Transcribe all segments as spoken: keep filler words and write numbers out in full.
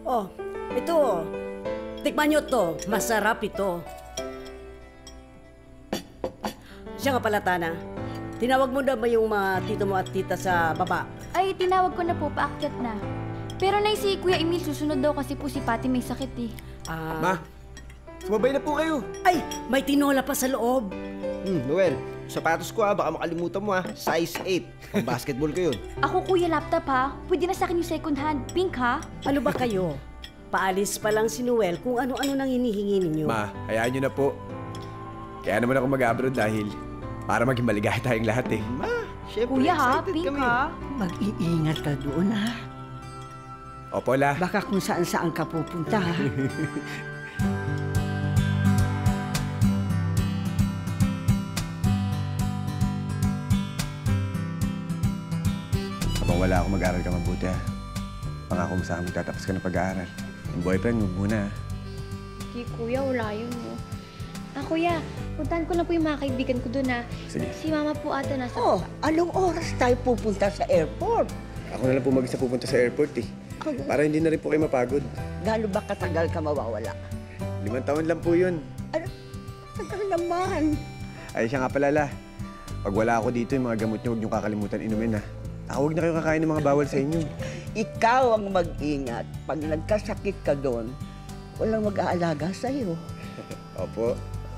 Oh, ito. Tikman nyo to. Masarap ito. Siya nga pala, Tana. Tinawag mo na ba yung mga tito mo at tita sa baba? Ay, tinawag ko na po, paakyat na. Pero nay, si Kuya Emil susunod daw kasi po si Pati may sakit eh. Ah... Ma, sumabay na po kayo. Ay, may tinola pa sa loob. Hmm, Noel, sapatos ko ha, baka makalimutan mo ha. Size eight. Ang basketball ko yun. Ako, Kuya, laptop ha. Pwede na sa akin yung second hand. Pink ha? Ano ba kayo? Paalis pa lang si Noel kung ano-ano nang hinihingi ninyo. Ma, hayaan nyo na po. Kaya naman ako mag-abroad dahil para maging maligaya tayong lahat eh. Ma, syempre Kuya ha, excited pink kami. ha? Mag-iingat ka doon, ha? Opo, La. Baka kung saan-saan ka pupunta, ha? Habang wala ako, mag-aaral ka mabuti ha. Pangako mo sa akin, magtatapos ka ng pag-aaral. Yung boyfriend, huwag muna ha. Di, Kuya, wala yun mo. Ah, Kuya, puntahan ko na po yung mga kaibigan ko doon, ha. Sige. Si Mama po ata nasa Oh, baba. anong oras tayo pupunta sa airport? Ako na lang po mag-isa pupunta sa airport eh. Para hindi na rin po kayo mapagod. Gano'n ba katagal ka mawawala? Limang taon lang po yun. Ano? Tagal naman. Ay, siya nga pala, La. Pag wala ako dito, yung mga gamot niyo, huwag niyo kakalimutan inumin ha. Saka huwag na kayo kakain ng mga bawal sa inyo. Ikaw ang mag-ingat. Pag nagkasakit ka doon, walang mag-aalaga sa'yo. Opo.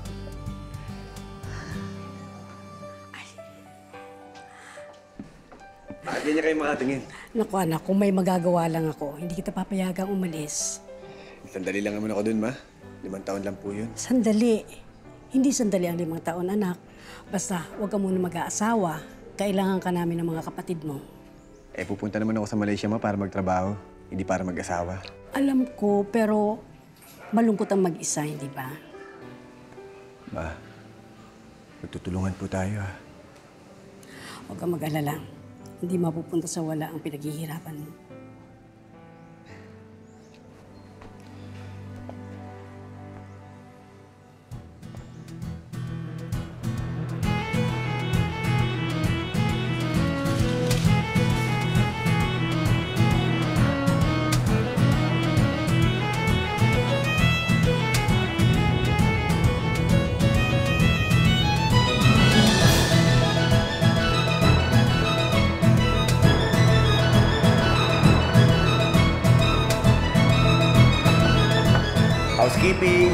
Bakit ganyan kayo makatingin? Naku anak, kung may magagawa lang ako, hindi kita papayagang umalis. Sandali lang naman ako dun, Ma. Limang taon lang po yun. Sandali. Hindi sandali ang limang taon, anak. Basta, huwag ka muna mag-aasawa. Kailangan ka namin ng mga kapatid mo. Eh, pupunta naman ako sa Malaysia, Ma, para magtrabaho. Hindi para mag-asawa. Alam ko, pero malungkot ang mag-isa, hindi ba? Ma, magtutulungan po tayo, ha? Huwag kang mag-alala. Hindi mapupunta sa wala ang pinaghihirapan mo. Housekeeping!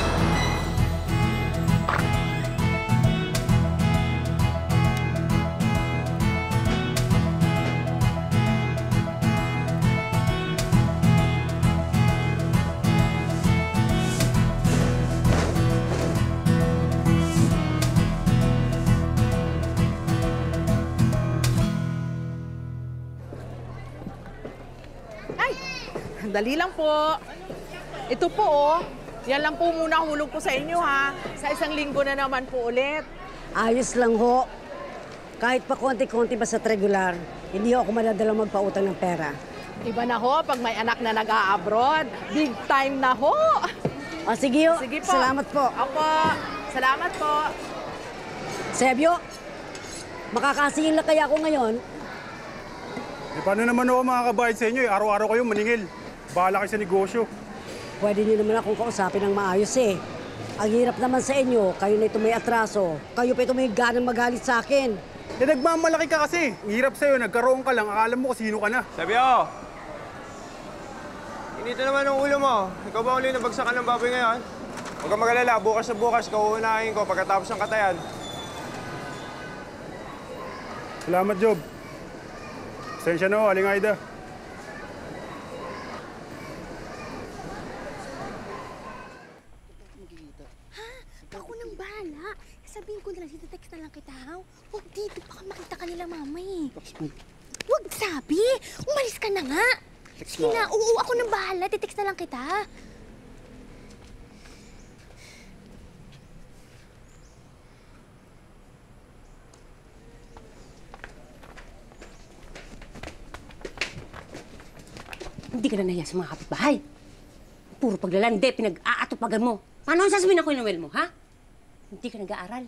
Ay! Dali lang po. Ito po, oh. Yan lang po muna hulog ko sa inyo, ha. Sa isang linggo na naman po ulit. Ayos lang ho. Kahit pa konti-konti ba sa regular, hindi ako madadalang magpautang ng pera. Iba na ho, pag may anak na nag-a-abroad. Big time na ho. O sige ho, Sige po. salamat po. Opo, salamat po. Sebyo, makakasingin lang kaya ako ngayon. Eh, paano naman ako makakabayad sa inyo? Eh? Araw-araw kayo maningil. Bahala kayo sa negosyo. Pwede niyo naman akong kausapin ng maayos eh. Ang hirap naman sa inyo, kayo na ito may atraso. Kayo pa ito may ganang magalit sa akin. Eh, nagmamalaki ka kasi. Ang hirap sa'yo, nagkaroon ka lang. Akala mo kung sino ka na. Sabio! Inito naman ang ulo mo. Ikaw ba uli nabagsakan ng baboy ngayon? Huwag kang mag-alala. Bukas na bukas, kauunahin ko pagkatapos ng katayan. Salamat, Job. Pasensya na ho, Aling Aida. Ako nang bahala. Sabihin ko na lang, text na lang kita, ha? Huwag dito, baka makita ka nila, mama, eh. Huwag sabi! Umalis ka na nga! Sige na, oo, ako nang bahala. Titext na lang kita. Hindi ka na nahiya sa mga kapitbahay. Puro paglalande, pinag-aatupagan mo. Paano ang sasabihin ako yung Noel mo, ha? Hindi ka nag-aaral.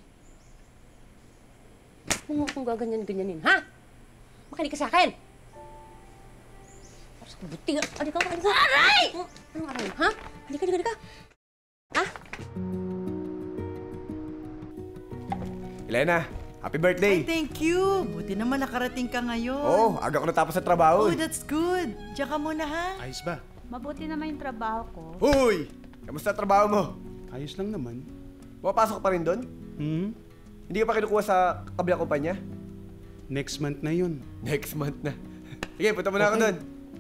Huwag mo akong gaganyan-ganyanin, ha? Makinig ka sa akin. Buti nga. Halika, halika. Aray! Oh, anong aray? Ha? Halika, halika, halika. Ha? Elena, happy birthday! Ay, thank you. Buti naman nakarating ka ngayon. Oo, aga ko natapos sa trabaho. Oh, eh. that's good. Diyan ka muna, ha? Ayos ba? Mabuti naman yung trabaho ko. Huy! Kamusta ang trabaho mo? Ayos lang naman. Pumapasok ka pa rin doon? Hmm? Hindi ka pa kinukuha sa kabilang kumpanya? Next month na yun. Next month na. Sige, punta muna ako Okay. doon.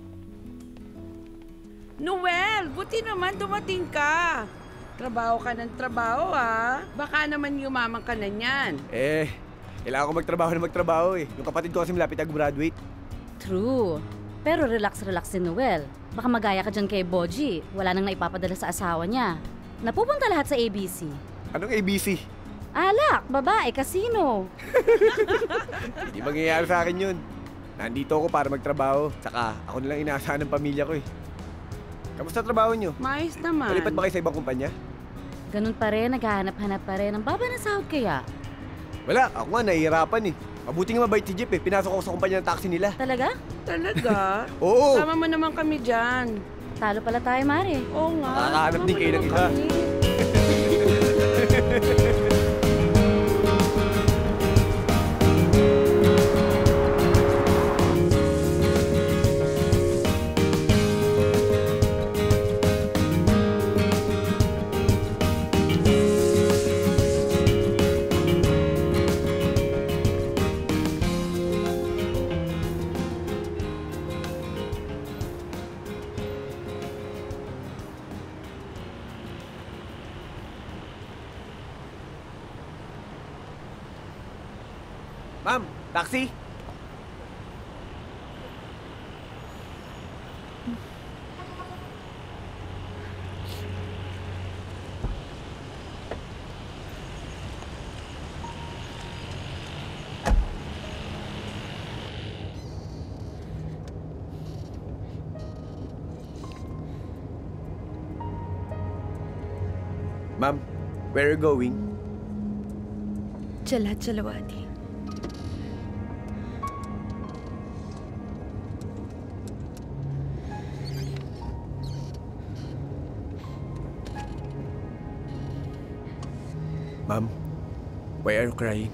Noel, buti naman dumating ka. Trabaho ka ng trabaho, ha? Baka naman yumaman ka na niyan. Eh, kailangan ko magtrabaho na magtrabaho eh. Yung kapatid ko kasi malapit na graduate. True. Pero relax-relax si Noel. Baka magaya ka dyan kay Boji. Wala nang naipapadala sa asawa niya. Napupunta lahat sa A B C. Anong A B C? Alak, babae, kasino. Hindi mangyayari sa akin yun. Nandito ako para magtrabaho. Saka ako na lang inaasahan ng pamilya ko eh. Kamusta trabaho nyo? Mais naman. Nalipat ba kayo sa ibang kumpanya? Ganun pa rin, naghahanap-hanap pa rin. Ang baba na sahod kaya. Wala, ako nga nahihirapan eh. Mabuti nga mabait si Jeep eh. Pinasok ako sa kumpanya ng taxi nila. Talaga? Talaga? Oo! Sama mo naman kami dyan. Talo pala tayo, Mare. Oo nga. Makakahanap din kayo ng Sama mo iba. naman kami. Ma'am, taxi? Ma'am, where are you going? Jalat Jalawadi. Ma'am, why are you crying?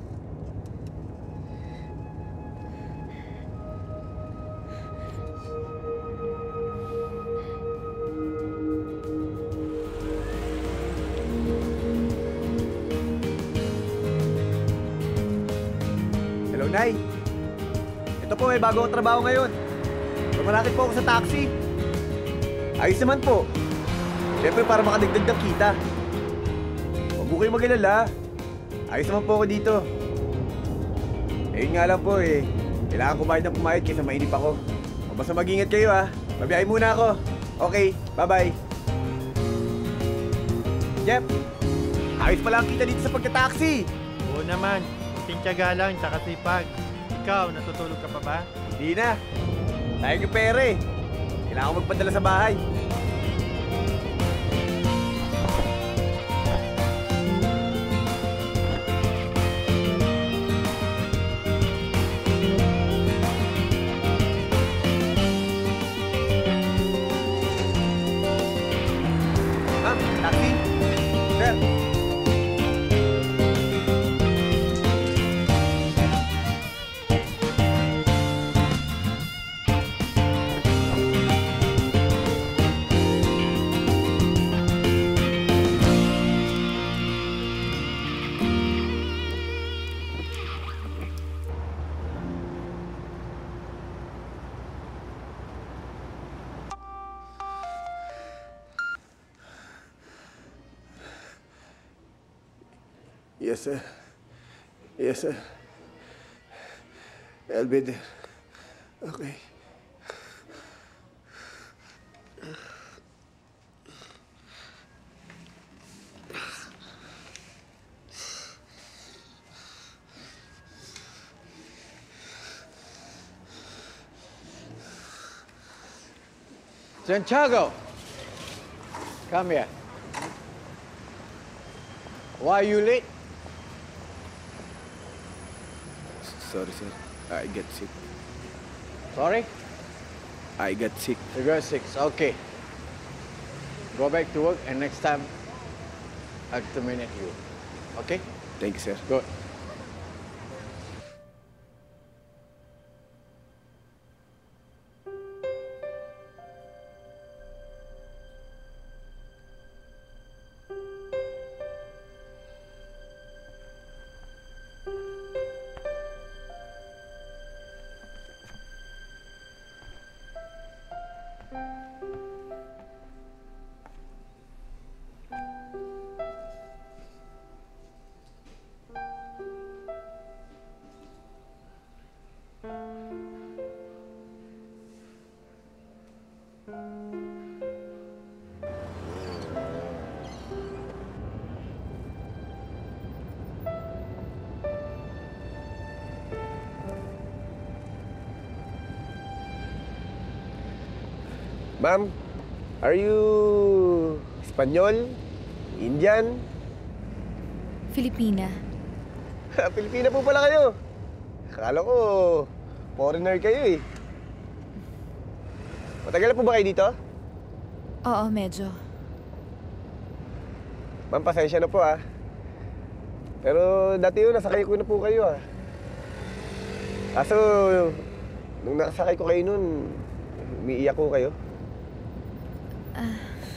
Hello, Nay. Ito po, may bago akong trabaho ngayon. Lumalapit po ako sa taxi. Ayos naman po. Siyempre, para makadagdag ng kita. Huwag po kayong mag-alala. Ayos naman po ako dito. Ayun nga lang po eh. Kailangan kumayad ng kumayad kaysa mainip ako. O basta mag-ingat kayo ha. Babiyahin muna ako. Okay, bye-bye. Jeff, ayos pala ang kita dito sa pagka-taxi. Oo naman. Tinsyaga lang, tsaka sipag. Ikaw, natutulog ka pa ba? Hindi na. Sayang yung pera eh. Kailangan ko magpadala sa bahay. Ma'am, taxi. Sir. Yes, sir. Yes, sir. I'll be there. Okay. Santiago, come here. Why are you late? Sorry, sir. I get sick. Sorry? I got sick. You got sick. Okay. Go back to work and next time I'll terminate you. Okay? Thank you, sir. Good. Ma'am, are you Espanyol? Indian? Filipina. Pilipina po pala kayo. Akala ko, foreigner kayo eh. Matagal na po ba kayo dito? Oo, medyo. Ma'am, pasensya na po ah. Pero dati yun, nasakay ko na po kayo ah. Kaso, nung nakasakay ko kayo nun, umiiyak ko kayo. Ah.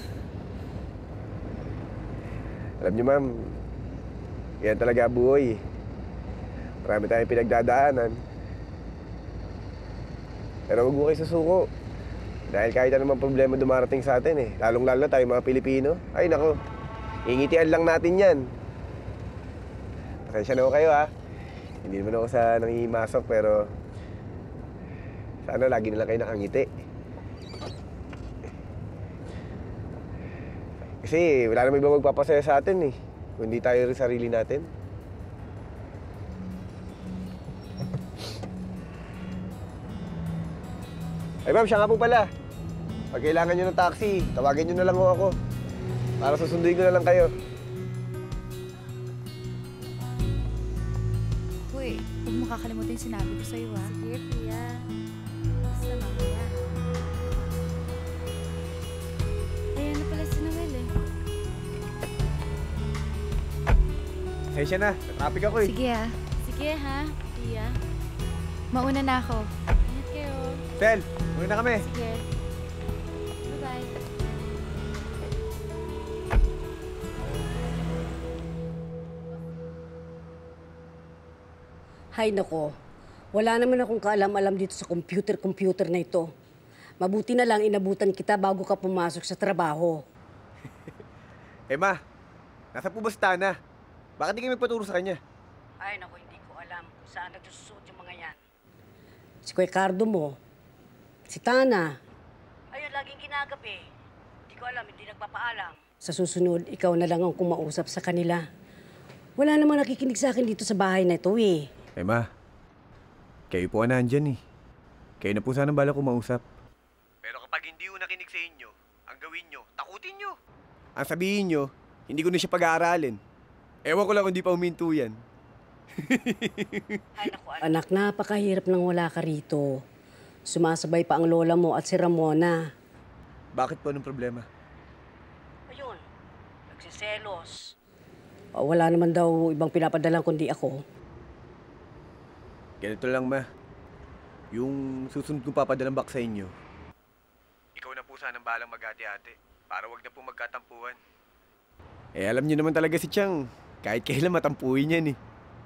Alam niyo ma'am, yan talaga buhay. Marami tayong pinagdadaanan. Pero huwag mo kayo susuko. Dahil kahit anumang problema dumarating sa atin eh. Lalong-lalo tayo mga Pilipino. Ay nako, ingitian lang natin yan. Pasensya na ako kayo ha. Hindi naman ako sa nangihimasok pero sana lagi na lang kayo nakangiti. Kasi wala namang ibang magpapasaya sa atin eh. Kundi tayo rin sarili natin. Ay ma'am, siya nga po pala. Pag kailangan nyo ng taxi, tawagin nyo na lang ho ako. Para susunduin ko na lang kayo. Uy, huwag mo kakalimutin yung sinabi ko sa'yo, ah. Sige, Pia. Basta mamaya. Ayan na pala si Noel, eh. Pasensya na, traffic ako eh. Sige, ah. Sige, ha, Pia. Mauna na ako. Ingat kayo. Sel, muna na kami. Sige. Bye-bye. Hay nako, wala naman akong kaalam-alam dito sa computer-computer na ito. Mabuti na lang inabutan kita bago ka pumasok sa trabaho. Eh ma, nasa po ba si Tana? Bakit di kayo magpaturo sa kanya? Ay nako, hindi ko alam kung saan nagsusuot yung mga yan. Si Kuya Cardo mo, si Tana. Ayun, laging ginagabi. Hindi ko alam, hindi nagpapaalam. Sa susunod, ikaw na lang ang kumausap sa kanila. Wala namang nakikinig sa akin dito sa bahay na ito eh. Eh ma, kayo po na nandyan eh. Kayo na po sana bala kumausap. Pero kapag hindi ko nakinig sa inyo, ang gawin nyo, takutin nyo. Ang sabihin nyo, hindi ko na siya pag-aaralin. Ewan ko lang kung di pa uminto yan. Ay, naku, anak, napakahirap nang wala ka rito. Sumasabay pa ang lola mo at si Ramona. Bakit po? Anong problema? Ayun, nagsiselos. O, wala naman daw ibang pinapadalang kundi ako. Ganito lang ma. Yung susunod kong papadalang back sa inyo, ikaw na po sanang balang mag-ate-ate para wag na po magkatampuhan. Eh alam niyo naman talaga si Chang. Kahit kailan matampuhin yan eh.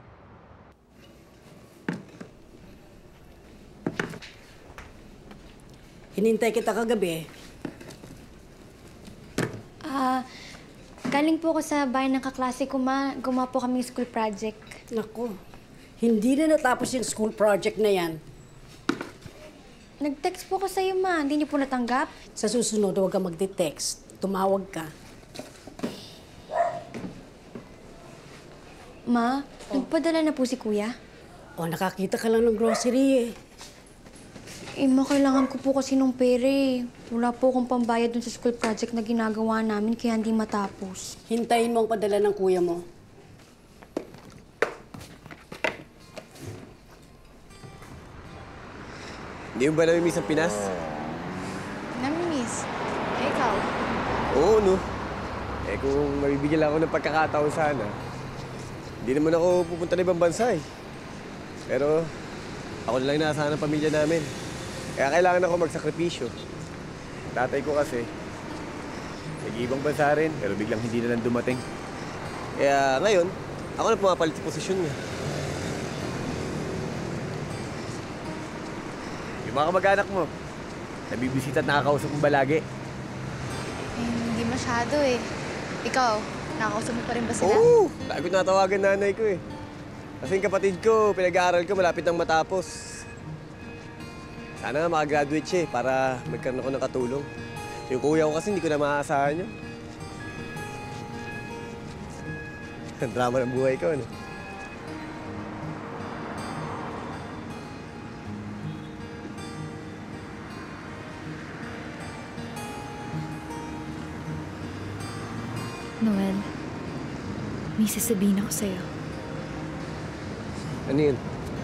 Hinintay kita kagabi. Ah, galing po ako sa bahay ng kaklase ko, ma. Gumawa po kami school project. Naku, hindi na natapos yung school project na yan. Nag-text po ko sa'yo, ma. Hindi niyo po natanggap? Sa susunod, huwag ka magde-text. Tumawag ka. Ma, nagpadala na po si kuya? O, nakakita ka lang ng grocery eh. Eh, ma, kailangan ko po kasi nung pera eh. Wala po akong pambayad dun sa school project na ginagawa namin kaya hindi matapos. Hintayin mo ang padala ng kuya mo. Hindi mo ba namimiss ang Pinas? Oo, no. Eh kung mabibigyan lang ako ng pagkakataon sana, hindi naman ako pupunta na ibang bansa eh. Pero ako na lang inaasahan ng pamilya namin. Kaya kailangan ako magsakripisyo. Tatay ko kasi, nag-iibang bansa rin, pero biglang hindi na lang dumating. Kaya ngayon, ako na pumapalit sa posisyon niya. Yung mga kamag-anak mo, nabibisita at nakakausap mo ba lagi? Eh, hindi masyado eh. Ikaw, nakakausap mo pa rin ba sila? Oo! Lagi ko natawagan nanay ko eh. Kasi yung kapatid ko, pinag-aaral ko, malapit nang matapos. Sana nga makagraduate siya eh, para magkaroon ako ng katulong. Yung kuya ko kasi hindi ko na maaasahan yun. Ang drama ng buhay ko, ano? Noel, may sasabihin ako sa'yo. Ano yun?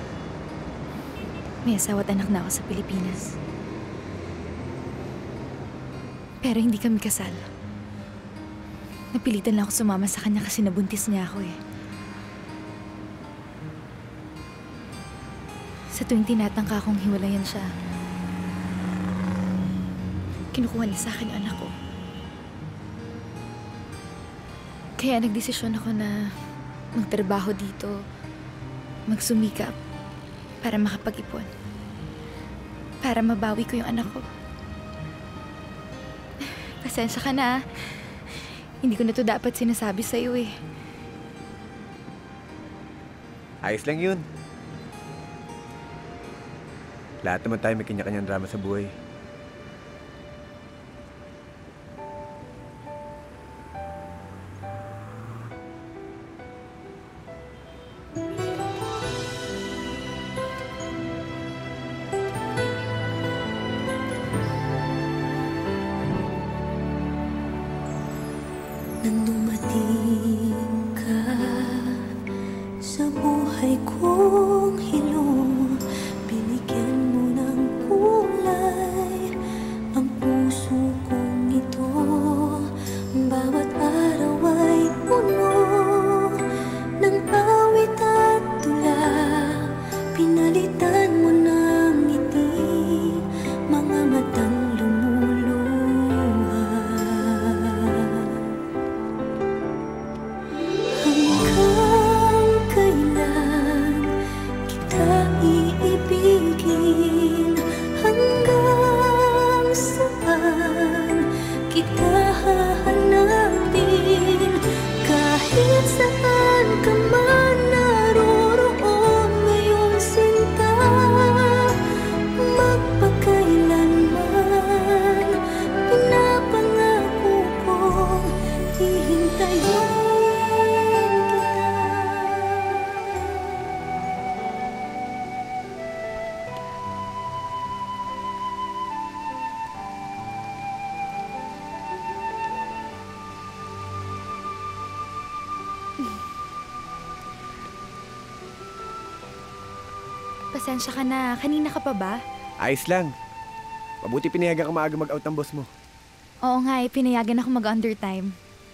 May asawa at anak na ako sa Pilipinas. Pero hindi kami kasal. Napilitan lang ako sumama sa kanya kasi nabuntis niya ako eh. Sa tuwing tinatangka akong hiwalayan siya, kinukuha niya sa akin ang anak ko. Kaya nagdesisyon ako na magtrabaho dito, magsumikap, para makapag-ipon. Para mabawi ko yung anak ko. Pasensya ka na. Hindi ko na to dapat sinasabi sa'yo eh. Ayos lang yun. Lahat naman tayo may kanya-kanyang drama sa buhay. Nang dumating ka sa buhay kong hilong, binigyan mo ng kulay ang puso kong ito. Bawat araw ay puno ng awit at tula, pinalitan mo ng ngiti mga matang lumuluha. Hanggang kailan kita iibigin? Hanggang saan kita hahanapin? Kahit saan ka man naroroon ngayong sinta, magpakailanman pinapangako kong hihintayin. Pasensya ka na. Kanina ka pa ba? Ayos lang. Mabuti pinayagan ka maaga mag-out ng boss mo. Oo nga eh, pinayagan ako mag-undertime.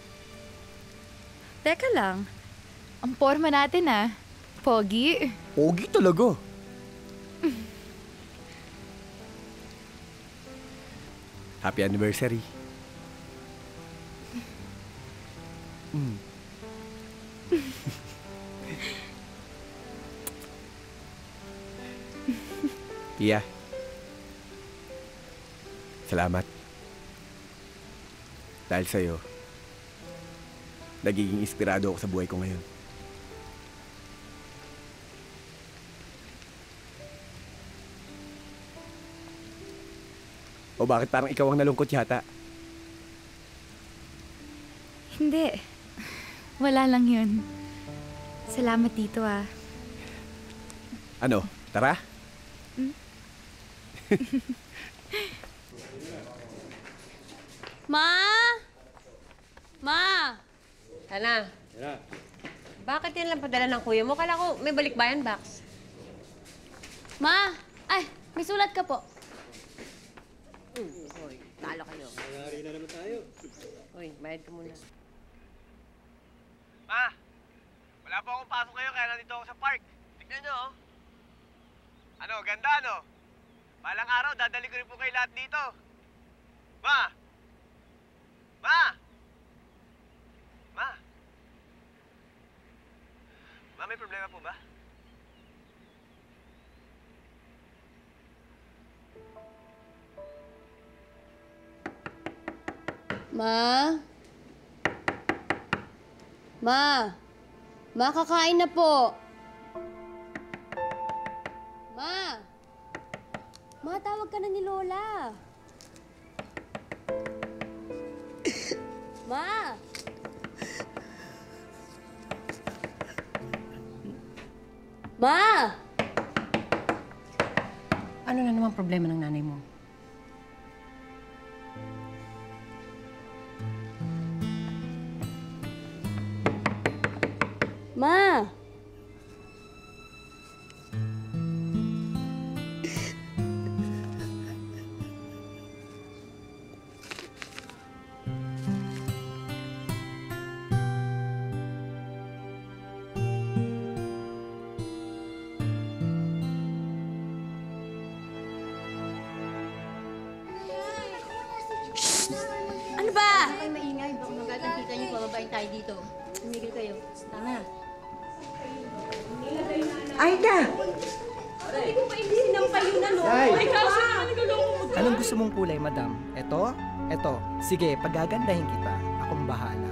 Teka lang. Ang forma natin ah. Pogi. Pogi talaga. Happy anniversary. Mm. Iya. Salamat. Dahil sa'yo, nagiging inspirado ako sa buhay ko ngayon. O bakit parang ikaw ang nalungkot yata? Hindi. Wala lang yun. Salamat dito ah. Ano? Tara? Hmm? Ma! Ma! Sana. Yeah. Bakit yan lang padala ng kuya mo? Kala ko may balikbayan box. Ma! Ay, may sulat ka po. Mm, hoy, talo kayo. Nangyari na naman tayo. Uy, bayad ka muna. Ma! Wala pa akong pasok ngayon kaya nandito ako sa park. Tignan nyo, oh. Ano, ganda, no? Balang araw, dadali ko rin po kayo lahat dito. Ma! Ma! Ma! Ma, may problema po ba? Ma? Ma? Ma, kakain na po. Ma? Ma, tawag ka na ni Lola. Ma? Ma? Ano na naman problema ng nanay mo? Ma? Ano ba? Ay, maingay. Baka magkakita niyo, pababain tayo dito. Tumigil kayo. Tama. Aida! Hindi ko pa hindi sinampayunan, no? Nay! Ay, kaso naman nagulong mo. Anong gusto mong kulay, madam? Ito? Ito. Sige, pagagandahin kita. Akong bahala.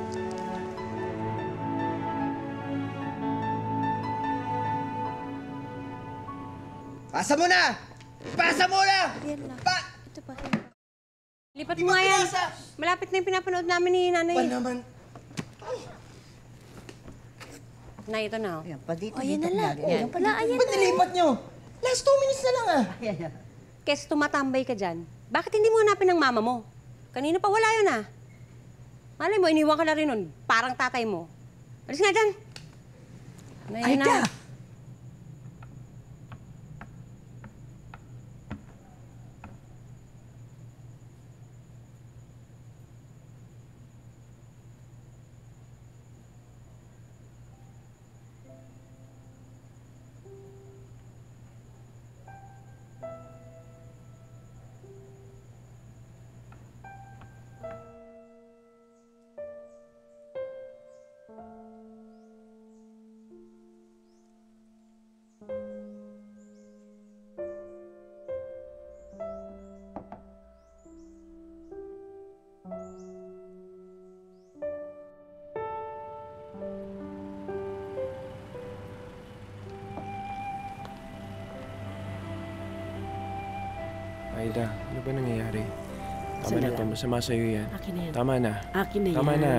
Pasa mo na! Pasa mo na! Yan lang. Pa! Ito pa. Lipat mo nga yan. Malapit na yung pinapanood namin ni nanay. Ba naman? Nay, ito na. Oh. Ayan, pa dito, O, yan dito, na lang. lagi. Ayan pala, ayan Ba't nilipat nyo? Last two minutes na lang ah. Kes, tumatambay ka dyan. Bakit hindi mo hanapin ng mama mo? Kanina pa wala yun ah. Malay mo, iniwan ka na rin nun. Parang tatay mo. Alis nga dyan. Nay, Aida! Aida, ano ba nangyayari? Tama Sandali na to, lang. masama sa'yo yan. Akin na yan. Tama na. Akin na Tama yan. na.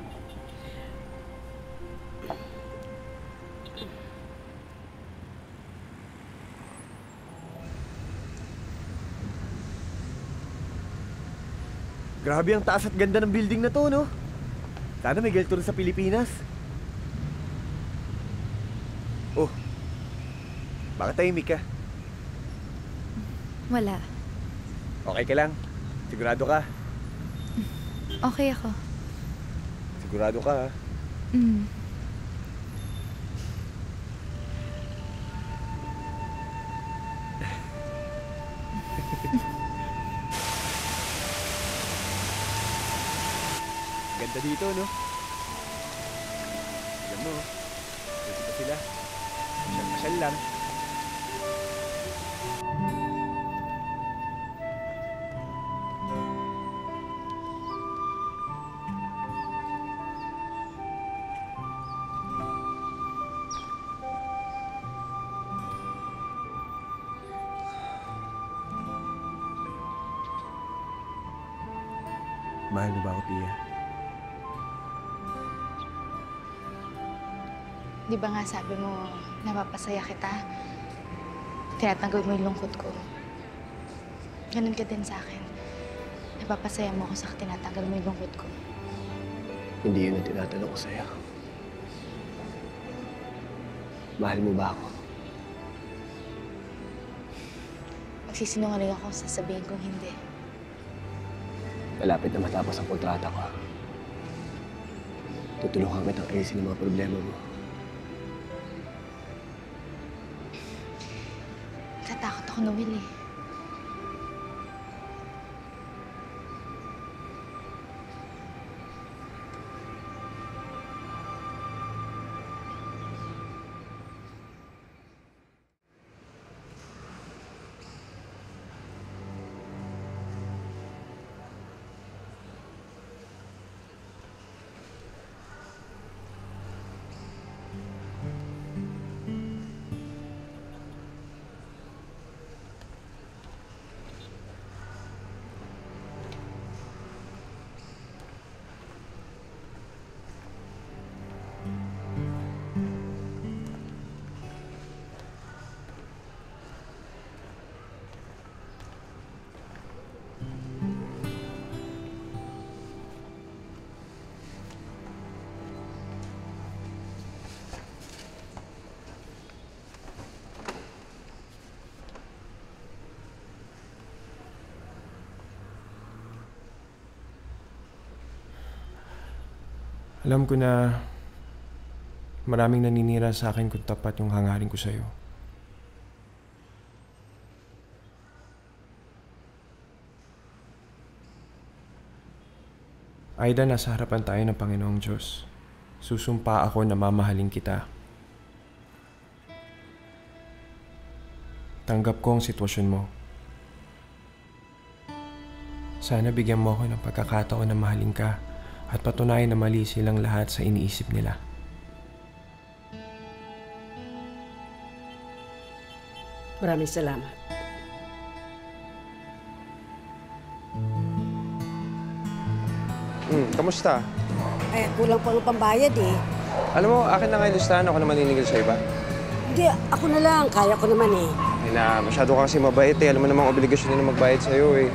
Grabe ang taas at ganda ng building na to, no? Sana may ganito rin sa Pilipinas. Oh, bakit tahimik ka? Wala. Okay ka lang? Sigurado ka? Okay ako. Sigurado ka, ha? Mm. Ganda dito, no? Alam mo, dito pa sila. Pasyal-pasyal lang. Mahal mo ba ako, Pia? Di ba nga sabi mo, napapasaya kita? Tinatanggal mo yung lungkot ko. Ganun ka din sa akin. Napapasaya mo ako sa tinatanggal mo yung lungkot ko. Hindi yun ang tinatanong ko sa'yo. Mahal mo ba ako? Magsisinungaling ako, sasabihin kong hindi. malapit na matapos ang kontrata ko. Tutulungan kitang ayusin ang mga problema mo. Natatakot ako, Noel eh. Alam ko na maraming naninira sa akin kung tapat yung hangarin ko sa'yo. Aida, nasa harapan tayo ng Panginoong Diyos. Susumpa ako na mamahalin kita. Tanggap ko ang sitwasyon mo. Sana bigyan mo ako ng pagkakataon na mahalin ka at patunayan na mali silang lahat sa iniisip nila. Maraming salamat. Hmm, kamusta? Eh, kulang pa ang pambayad eh. Alam mo, akin na nga yung listahan, ako na maniningil sa iba. Hindi, ako na lang. Kaya ko naman eh. Ay na, masyado ka kasi mabait eh. Alam mo namang obligasyon nila magbayad sa'yo eh.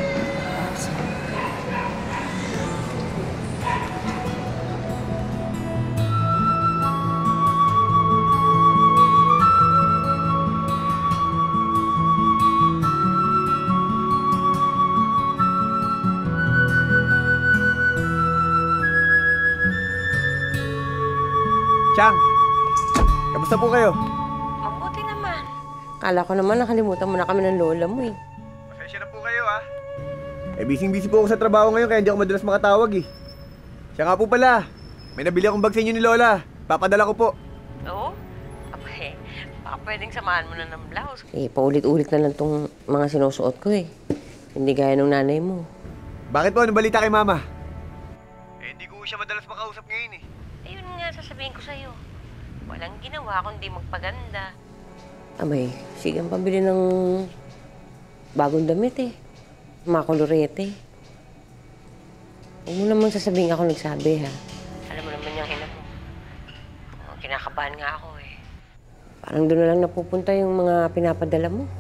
Chang! Kamusta po kayo? Mabuti naman. Kala ko naman nakalimutan mo na kami ng lola mo eh. Pasensya na po kayo ah. Eh, busy-busy po ako sa trabaho ngayon kaya hindi ako madalas makatawag eh. Siya nga po pala, may nabili akong bag sa inyo ni Lola. Papadala ko po. Oo? Abay, baka pwedeng samahan mo na ng blouse. Eh, paulit-ulit na lang tong mga sinusuot ko eh. Hindi gaya ng nanay mo. Bakit po? Anong balita kay Mama? Eh, hindi ko siya madalas makausap ngayon eh. Ayun nga, sasabihin ko sa'yo. Walang ginawa kundi magpaganda. Abay, sige ang pabili ng bagong damit eh. Mga kolorete. Huwag mo naman sasabihin ako nagsabi ha. Alam mo naman yung ina mo. Oh, kinakabahan nga ako eh. Parang doon na lang napupunta yung mga pinapadala mo.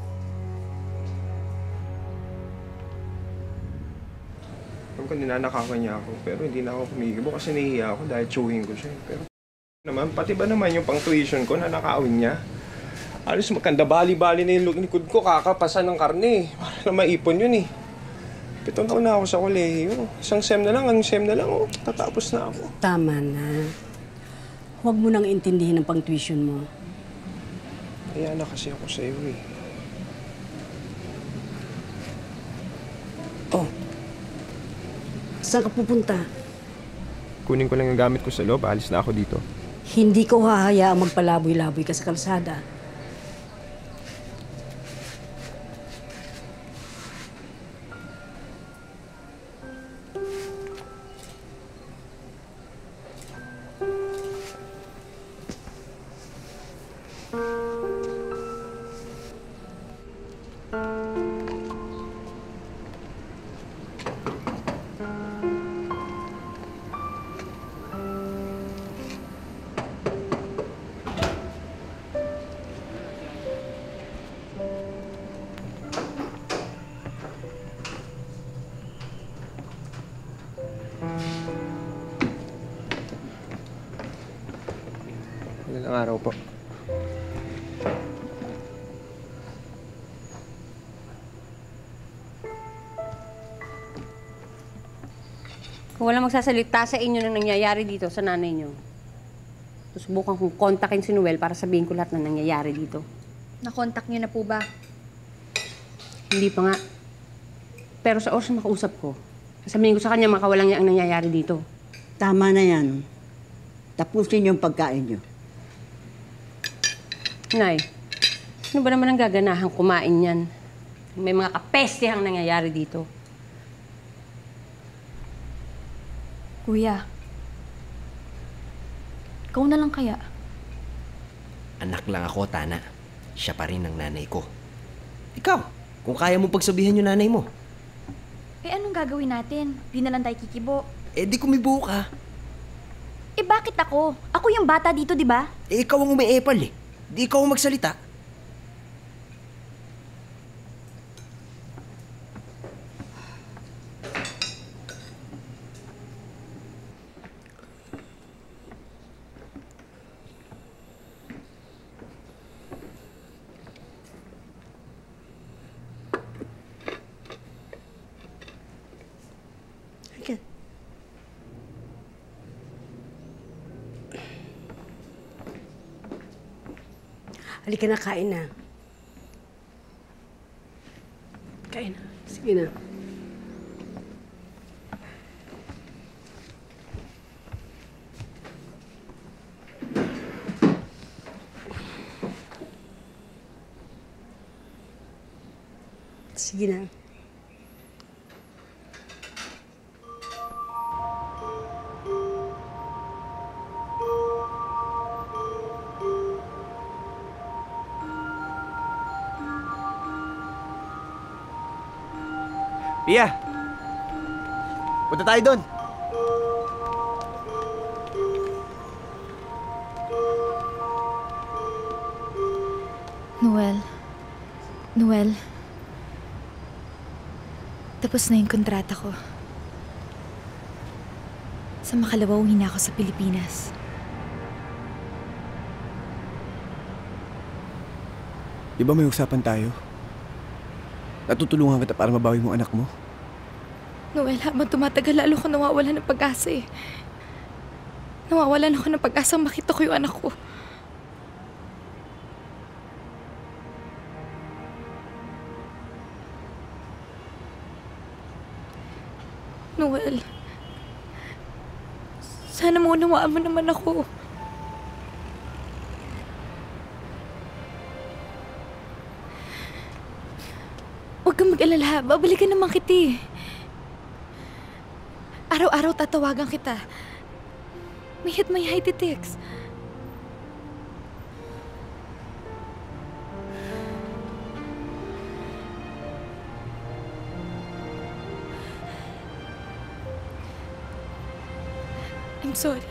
Alam ko, ninanakawan niya ako, pero hindi na ako kumikibo kasi nahihiya ako dahil chewing ko siya. Pero naman, pati ba naman yung pang tuition ko na nakawin niya? Alos magkanda bali-bali na yung likod ko, kakapasan ng karne. Para na maipon yun eh. Pitong taon na ako sa kolehiyo. Isang sem na lang, ang sem na lang, oh. Tatapos na ako. Tama na. Huwag mo nang intindihin ang pang-tuition mo. Kaya na kasi ako sa'yo eh. Oh. Saan ka pupunta? Kunin ko lang yung gamit ko sa loob, alis na ako dito. Hindi ko hahayaang magpalaboy-laboy ka sa kalsada. Magandang araw po. Kung walang magsasalita sa inyo ng nangyayari dito sa nanay nyo, susubukan kong kontakin si Noel para sabihin ko lahat ng nangyayari dito. Nakontak niyo na po ba? Hindi pa nga. Pero sa oras na makausap ko, sasabihin ko sa kanya makawalang niya ang nangyayari dito. Tama na yan. Tapusin yung pagkain niyo. Nay, sino ba naman ang gaganahang kumain yan? May mga kapestihang nangyayari dito. Kuya, ikaw na lang kaya? Anak lang ako, Tana. Siya pa rin ang nanay ko. Ikaw, kung kaya mo pagsabihan yung nanay mo. Eh, anong gagawin natin? Di na lang tayo kikibo. Eh, di kumibo ka. Eh, bakit ako? Ako yung bata dito, di ba? Eh, ikaw ang umiepal eh. Di ikaw ang magsalita. Halika na, kain na. Kain na. Sige na. Sige na. Pia! Punta tayo doon! Noel. Noel. Tapos na yung kontrata ko. Sa makalawa, uwi na ako sa Pilipinas. Di ba may usapan tayo? Natutulungan kita para mabawi mo anak mo? Noel, habang tumatagal, lalo ko nawawalan ng pag-asa eh. Nawawalan ako ng pag-asang makita ko yung anak ko. Noel, sana mo unawaan mo naman ako. Huwag kang mag-alala, babalikan naman kita eh. Araw-araw tatawagan kita. May hit may high text. I'm sorry.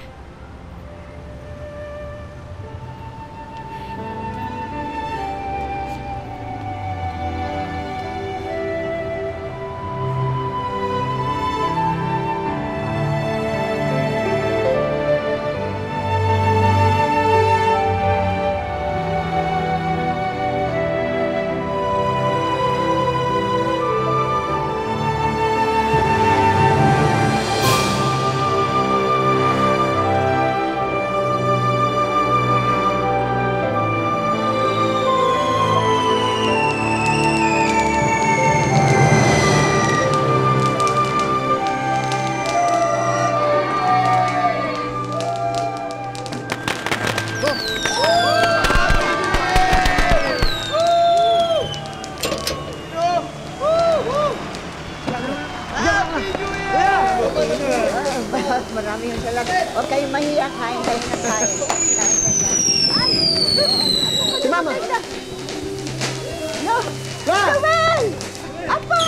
Maraming salamat. Huwag kayong mahiya. Kain kayo na kain. Kain kayo. Si Mama! No! Noel! Apo!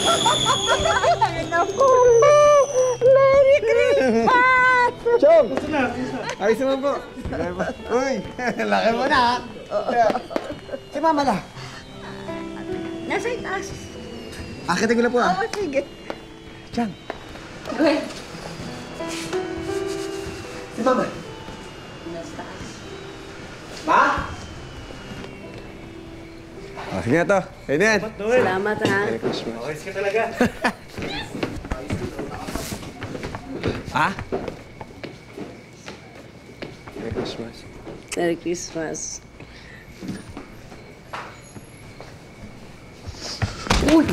Naku! Merry Christmas! Chong! Ayos naman po. Uy! Laki mo na ha! Si Mama na! Nasa itaas. Akitin ko na po ha. Oo, sige. Chang! Go ahead. Si Mama! Nasa taas. Ma! Oh, sige na to. Ayun na yan. Salamat ha. Merry Christmas. Ayos ka talaga. Ha? Merry Christmas. Merry Christmas. Uy!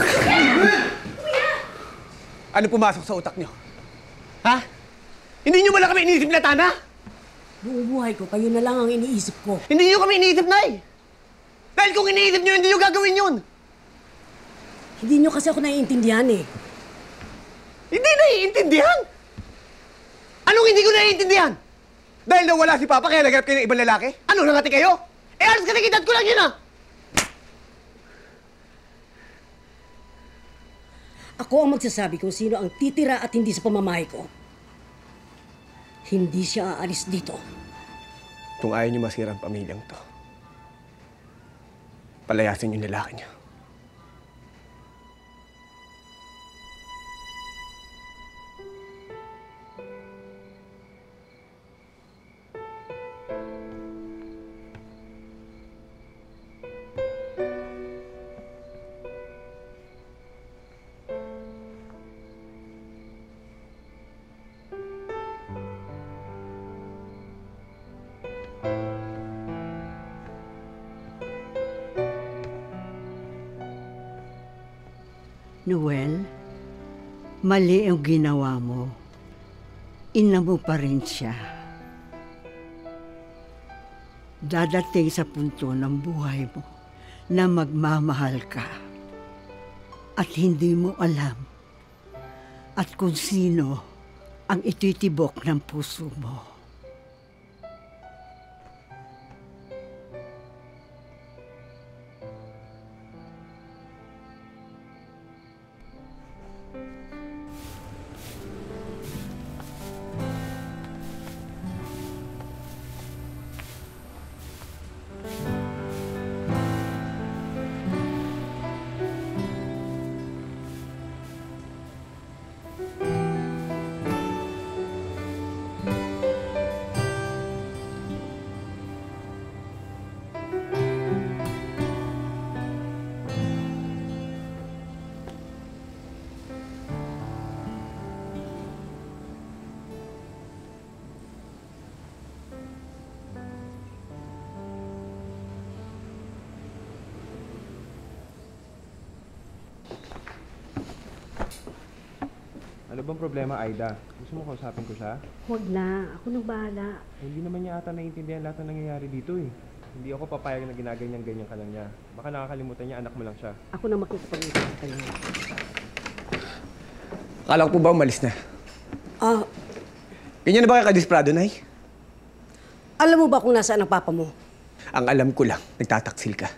Ano pumasok sa utak niyo? Ha? Hindi niyo wala kami iniisip na, Tana? Buong buhay ko, kayo na lang ang iniisip ko. Hindi niyo kami iniisip, Nay! Dahil kung iniisip niyo, hindi niyo gagawin yun! Hindi niyo kasi ako naiintindihan eh. Hindi naiintindihan? Anong hindi ko naiintindihan? Dahil nawala si Papa kaya naghanap kayo ng ibang lalaki? Ano, nangati kayo? Eh, alas kalikidad ko lang yun ah! Ako ang magsasabi kung sino ang titira at hindi sa pamamahay ko. Hindi siya aalis dito. Kung ayaw niyo masira ang pamilyang to, palayasin yung lalaki niyo. Noel, mali ang ginawa mo. Ina mo pa rin siya. Dadating sa punto ng buhay mo na magmamahal ka at hindi mo alam at kung sino ang ititibok ng puso mo. Ano bang problema, Aida? Gusto mo kausapin ko siya? Huwag na. Ako nang bahala. Eh, hindi naman niya ata naiintindihan lahat ng nangyayari dito eh. Hindi ako papayag na ginaganyan-ganyan ka lang niya. Baka nakakalimutan niya, anak mo lang siya. Ako na makikipag-usap sa kanya. Akala ko po ba umalis na? Ah, Ganyan na ba kayo kadisprado, Nay? alam mo ba kung nasaan ang papa mo? Ang alam ko lang, nagtataksil ka.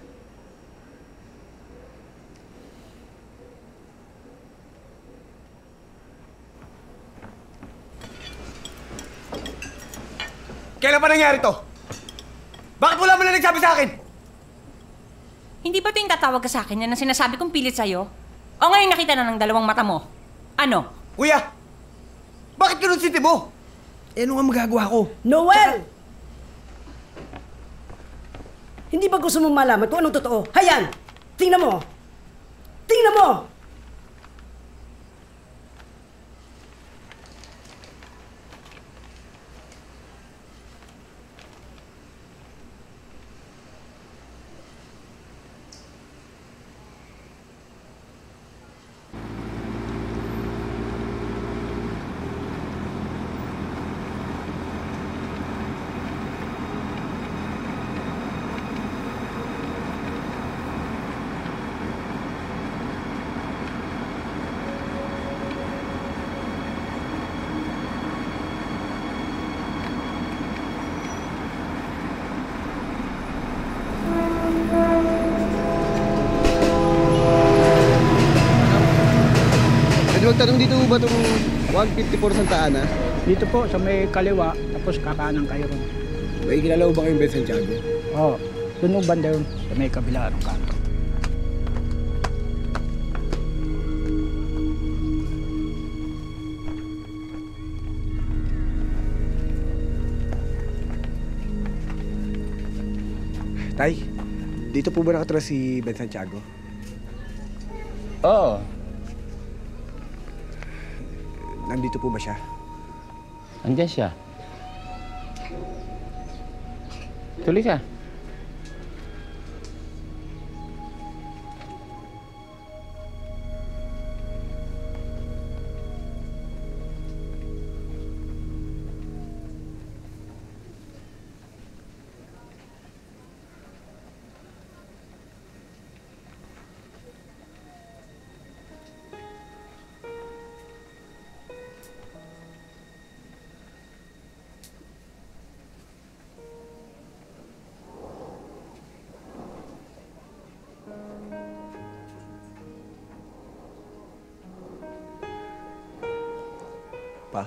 Kailan pa nangyari to? Bakit wala mo na nagsabi sa akin? Hindi ba ito yung tatawag ka sa akin yan ang sinasabi kong pilit sa'yo? O ngayon nakita na ng dalawang mata mo? Ano? Kuya! Bakit ganun siti mo? Eh, ano nga magagawa ko? Noel! Hindi ba gusto mong malaman kung anong totoo? Hayan! Tingnan mo! Tingnan mo! Magtanong dito ba itong one fifty-four Santa Ana? Dito po, sa may kaliwa, tapos kakanan kayo ron. May kilala ba kayong Ben Santiago? Oo, doon yung banda yun, sa may kabila ng kanto. Tay, dito po ba nakatira si Ben Santiago? Oo. Nandito po ba siya? Andiyan siya. Tuloy ka. Pa.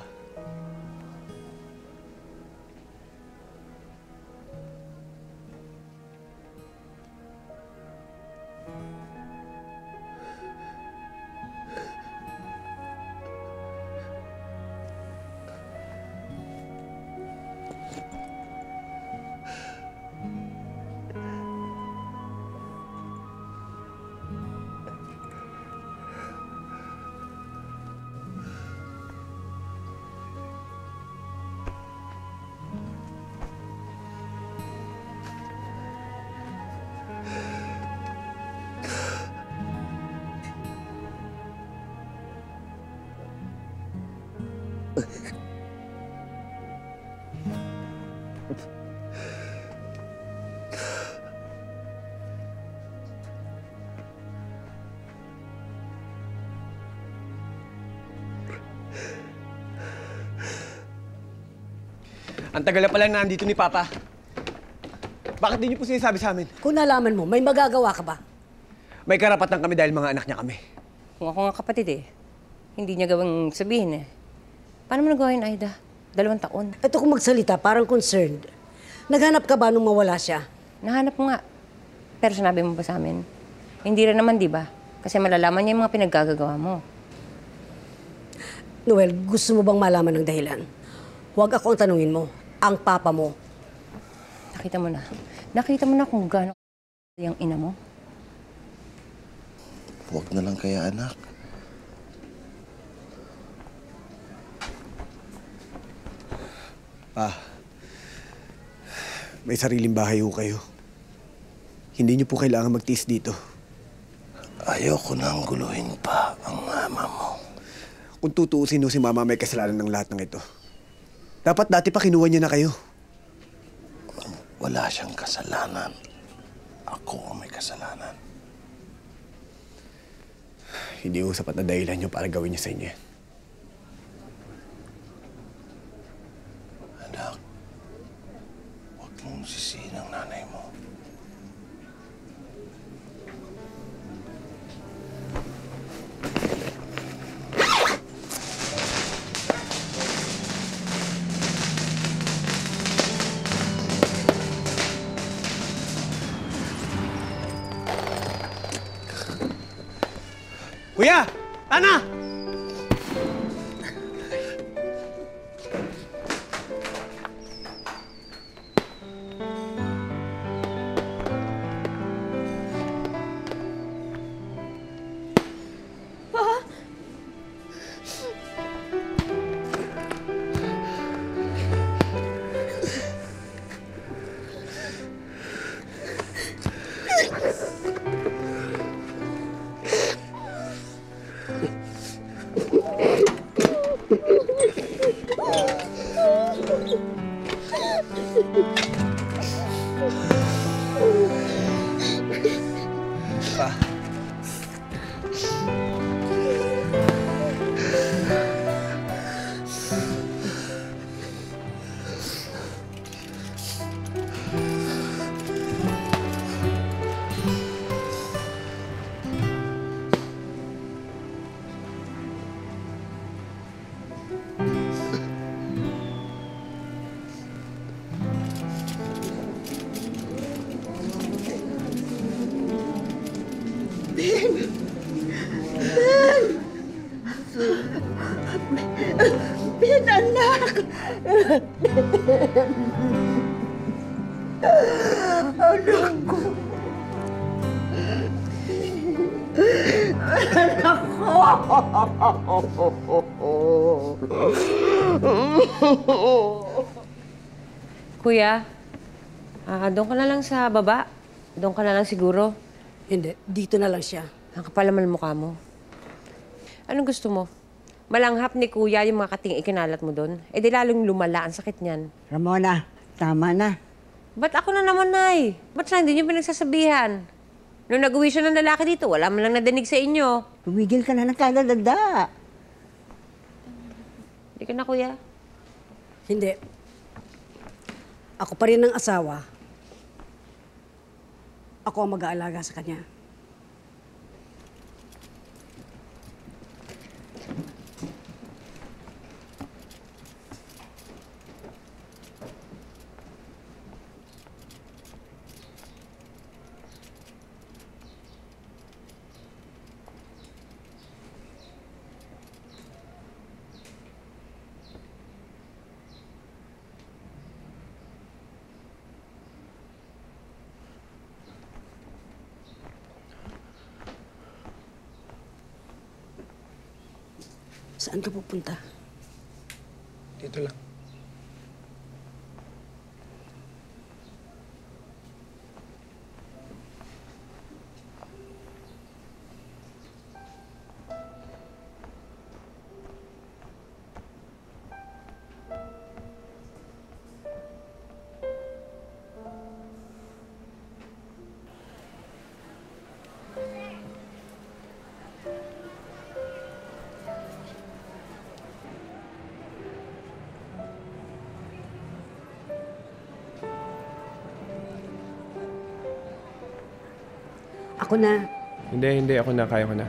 Ang tagal na pala na nandito ni Papa. Bakit di niyo po sinasabi sa amin? Kung nalaman mo, may magagawa ka ba? May karapatan kami dahil mga anak niya kami. Kung ako nga kapatid eh, hindi niya gawang sabihin eh. Paano mo nagawa yun, Aida? Dalawang taon. Ito kung magsalita, parang concerned. Naghanap ka ba nung mawala siya? Nahanap mo nga. Pero sinabi mo ba sa amin? Hindi rin naman, di ba? Kasi malalaman niya yung mga pinaggagawa mo. Noel, gusto mo bang malaman ng dahilan? Huwag ako ang tanungin mo. Ang papa mo. Nakita mo na. Nakita mo na kung gaano yung ina mo? Huwag na lang kaya, anak. Pa, may sariling bahay ho kayo. Hindi niyo po kailangan magtiis dito. Ayoko nang guluhin pa ang mama mo. Kung tutuusin ho si Mama, may kasalanan ng lahat ng ito. Dapat dati pa kinuha niya na kayo. Wala siyang kasalanan. Ako ang may kasalanan. Hindi ho sapat na dahilan niyo para gawin niya sa inyo. Anak, huwag mong sisihin ang nanay mo. Kuya! Tana! Pa? Pa. Ben! Ben! Ben, anak! Anak ko! Anak ko! Kuya, ah, doon ka na lang sa baba. Doon ka na lang siguro. Hindi, dito na lang siya. Ang kapal naman mukha mo. Anong gusto mo? Malanghap ni Kuya yung mga kating ikinalat mo doon. Eh di lalong lumala ang sakit niyan. Ramona, tama na. Ba't ako na naman, Nay? Ba't sa hindi niyo pinagsasabihan? Nung nag-uwi siya ng lalaki dito, wala man lang nadinig sa inyo. Tumigil ka na ng kalalada. Hindi ka na, Kuya. Hindi. Ako pa rin ang asawa. Ako ang mag-aalaga sa kanya. Saan ka pupunta? Dito lang. Ako na. Hindi, hindi. Ako na. Kaya ko na.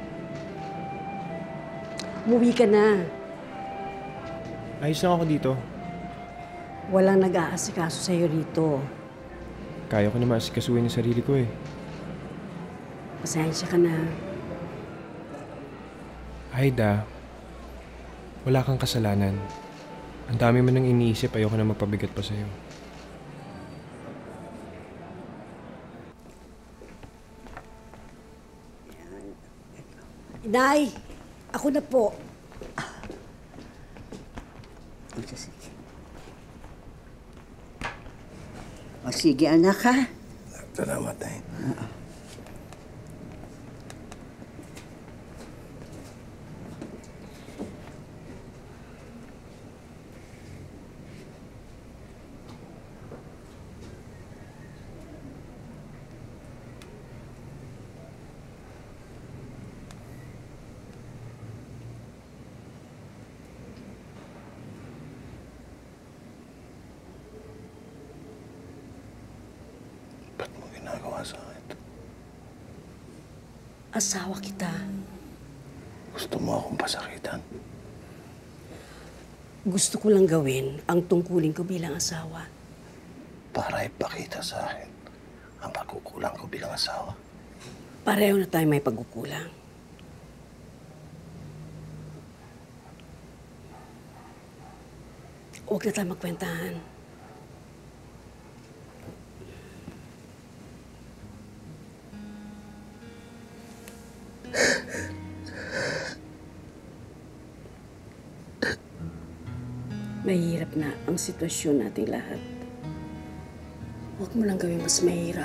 Umuwi ka na. Ayos lang ako dito. Walang nag-aasikaso sa'yo rito. Kaya ko na maasikasuhin yung sarili ko eh. Pasensya ka na. Aida, wala kang kasalanan. Ang dami mo nang iniisip, ayoko na magpabigat pa sa'yo. Inay, ako na po. O sige, anak ha. Salamat, Nay. Ginagawa sa akin. Asawa kita. Gusto mo akong pasakitan? Gusto ko lang gawin ang tungkulin ko bilang asawa. Para ipakita sa akin ang pagkukulang ko bilang asawa. Pareho na tayo may pagkukulang. Huwag na tayo magkwentahan. Mahirap na ang sitwasyon nating lahat. Huwag mo lang gawin mas mahirap.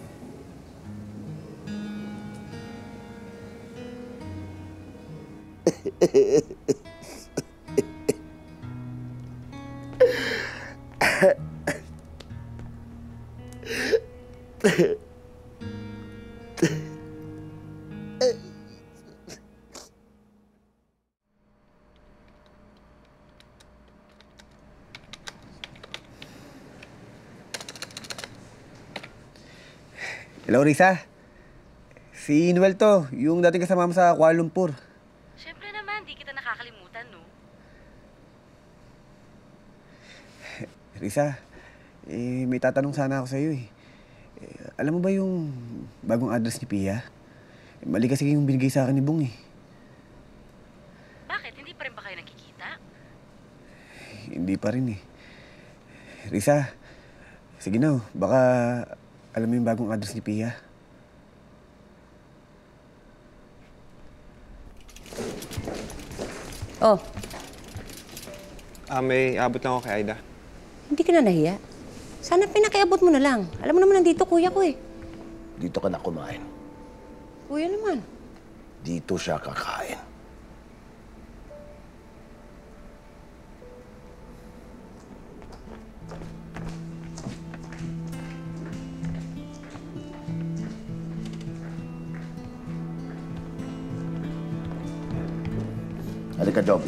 Hello, Risa. Si Noel to, yung dating kasama mo sa Kuala Lumpur. Siyempre naman, di kita nakakalimutan, no? Risa, eh, may tatanong sana ako sa'yo eh. eh. Alam mo ba yung bagong address ni Pia? Eh, mali kasi yung binigay sa akin ni Bong eh. Bakit? Hindi pa rin ba kayo nakikita? Hindi pa rin eh. Risa, sige na, baka alam mo yung bagong address ni Pia? Oh. Ah, may abot lang ako kay Aida. Hindi ka na nahiya? Sana pinakiabot mo na lang. Alam mo naman, nandito kuya ko eh. Dito ka na kumain. Kuya naman. Dito siya kakain. Halika, Joby.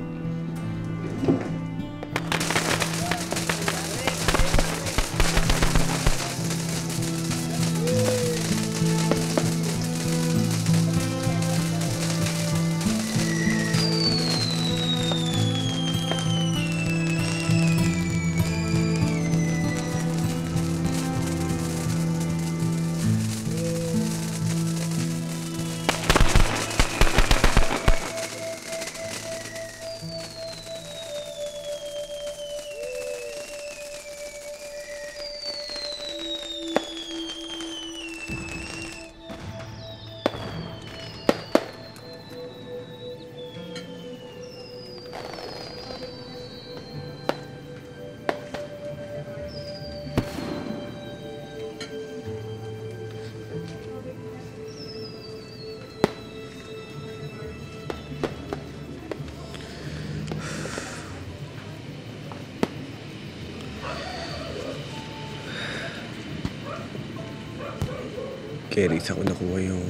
Kay Risa ko nakuha yung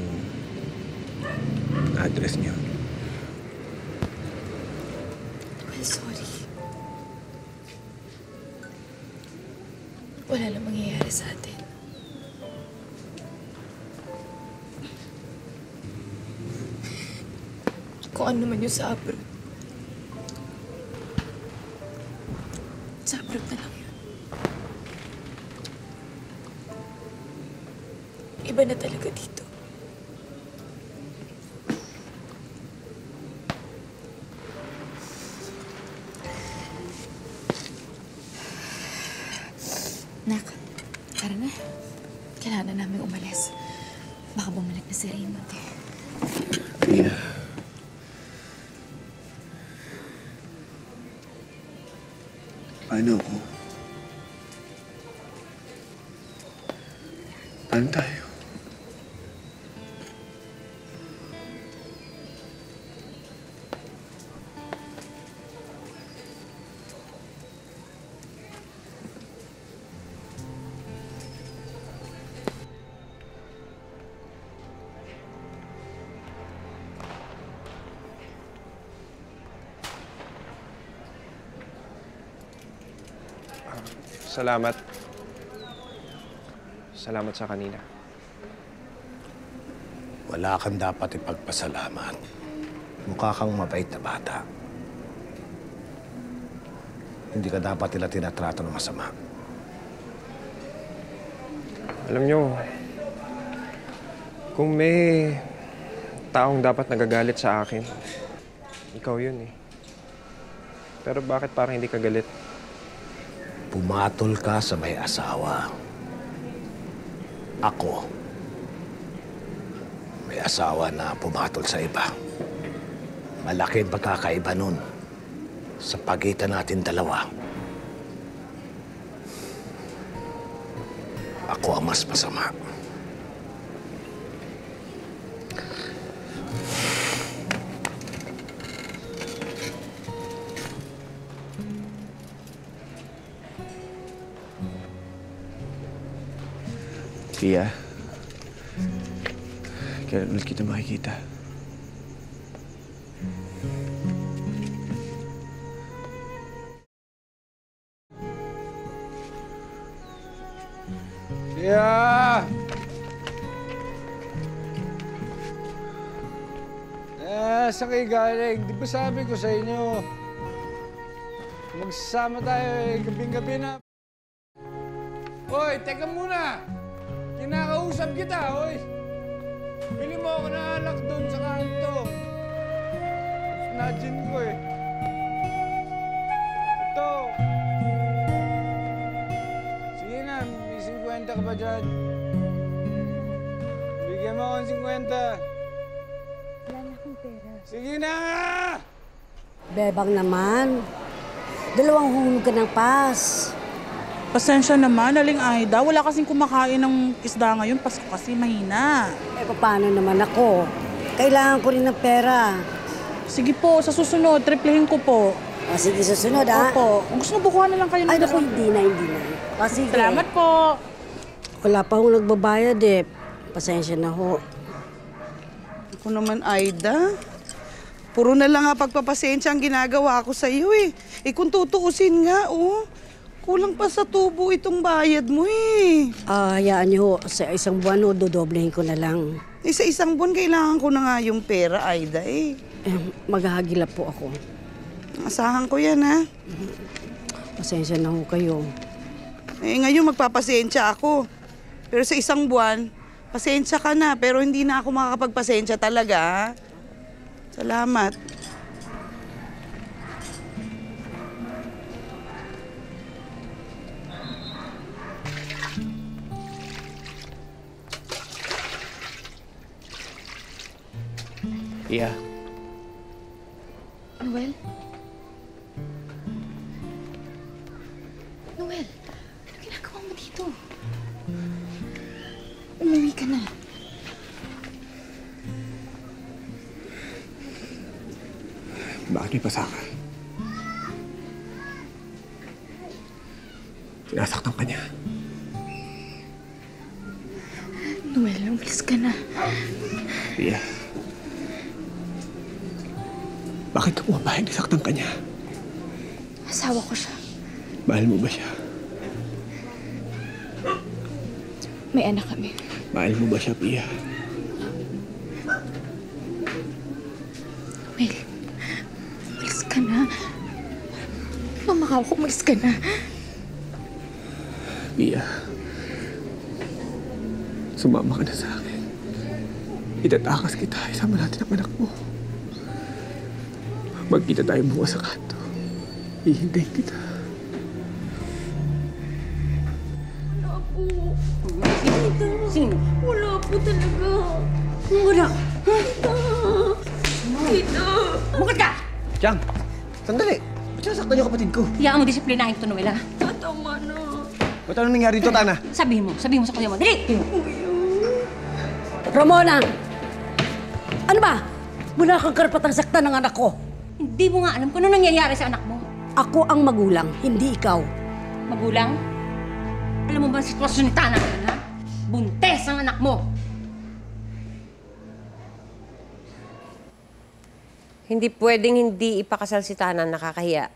address niyo. Well, sorry. Wala na mangyayari sa atin. Kung ano man yung sa abroad. Sa abroad na lang yun. Iba na talaga dito. Nak, tara na. Kailangan na namin umalis. Baka bumalik na si Raymond eh. Pia. Paano ako? Paano tayo? Salamat. Salamat sa kanina. Wala kang dapat ipagpasalamat. Mukha kang mabait na bata. Hindi ka dapat nila tinatrato ng masama. Alam nyo, kung may taong dapat nagagalit sa akin, ikaw yun eh. Pero bakit parang hindi ka galit? Pumatol ka sa may asawa. Ako, may asawa na pumatol sa iba. Malaking pagkakaiba nun sa pagitan natin dalawa. Ako ang mas masama. Pia, kailan ulit kita makikita? Pia! Eh, saan kayo galing? Di ba sabi ko sa inyo, magsasama tayo eh, gabing-gabi na. Hoy, teka muna! Kinakausap kita, hoy! Bili mo ako na alak doon sa kanto. Snatchin ko eh. Ito. Sige na, may singkwenta ka ba dyan? Bigyan mo akong singkwenta. Wala na akong pera. Sige na! Bebang naman. Dalawang hulog ka ng pas. Pasensya naman, Aling Aida. Wala kasing kumakain ng isda ngayon. Pasko kasi mahina. Eh, paano naman ako? Kailangan ko rin ng pera. Sige po, sa susunod, triplehin ko po. Ah, sige, susunod, ha? Opo. Kung gusto mo, bukuhan na lang kayo ng Ay, naku, hindi na, hindi na. Ah, sige. Salamat po. Wala pa akong nagbabayad eh. Pasensya na ho. Ako naman, Aida. Puro na lang nga pagpapasensya ang ginagawa ko sa iyo eh. Eh kung tutuusin nga, oh. Kulang pa sa tubo itong bayad mo eh. Ah, hayaan niyo ho. Sa isang buwan ho, dodoblehin ko na lang. Eh sa isang buwan, kailangan ko na nga yung pera, Aida eh. Eh, maghahagilap po ako. Asahan ko yan, ha? Pasensya na ho kayo. Eh ngayon, magpapasensya ako. Pero sa isang buwan, pasensya ka na. Pero hindi na ako makakapagpasensya talaga, ha? Salamat. Yeah. Noel? Noel, ano ginagawa mo dito? Umuwi ka na. Bakit may pasaka? Sinasaktan ka niya. Noel, umalis ka na. Pia. Bakit ka pumapayag na saktan ka niya? Asawa ko siya. Mahal mo ba siya? May anak kami. Mahal mo ba siya, Pia? Noel, umalis ka na. Mamakaw ko, umalis ka na. Pia, sumama ka na sa akin. Itatakas kita. Isama natin ang anak mo. Magkita tayo bukas sa kanto. Hihintayin kita. Wala po. Tita. Sino? Wala po talaga. Wala. Tita. Tita. Bukod ka! Chang, sandali. Ba't sinasaktan niyo kapatid ko? Iyaan mo disiplinahin ito, Noel, ha? Tama na. Ba't ano nangyari dito, Tana? Sabihin mo, sabihin mo sa kuya mo. Dali! Ramona! Ano ba? Wala kang karapatang saktan ng anak ko. Hindi mo nga alam kung ano nangyayari sa anak mo. Ako ang magulang, hindi ikaw. Magulang? Alam mo ba ang sitwasyon ni Tana ngayon, ha? Buntes ang anak mo. Hindi pwedeng hindi ipakasal si Tana, nakakahiya.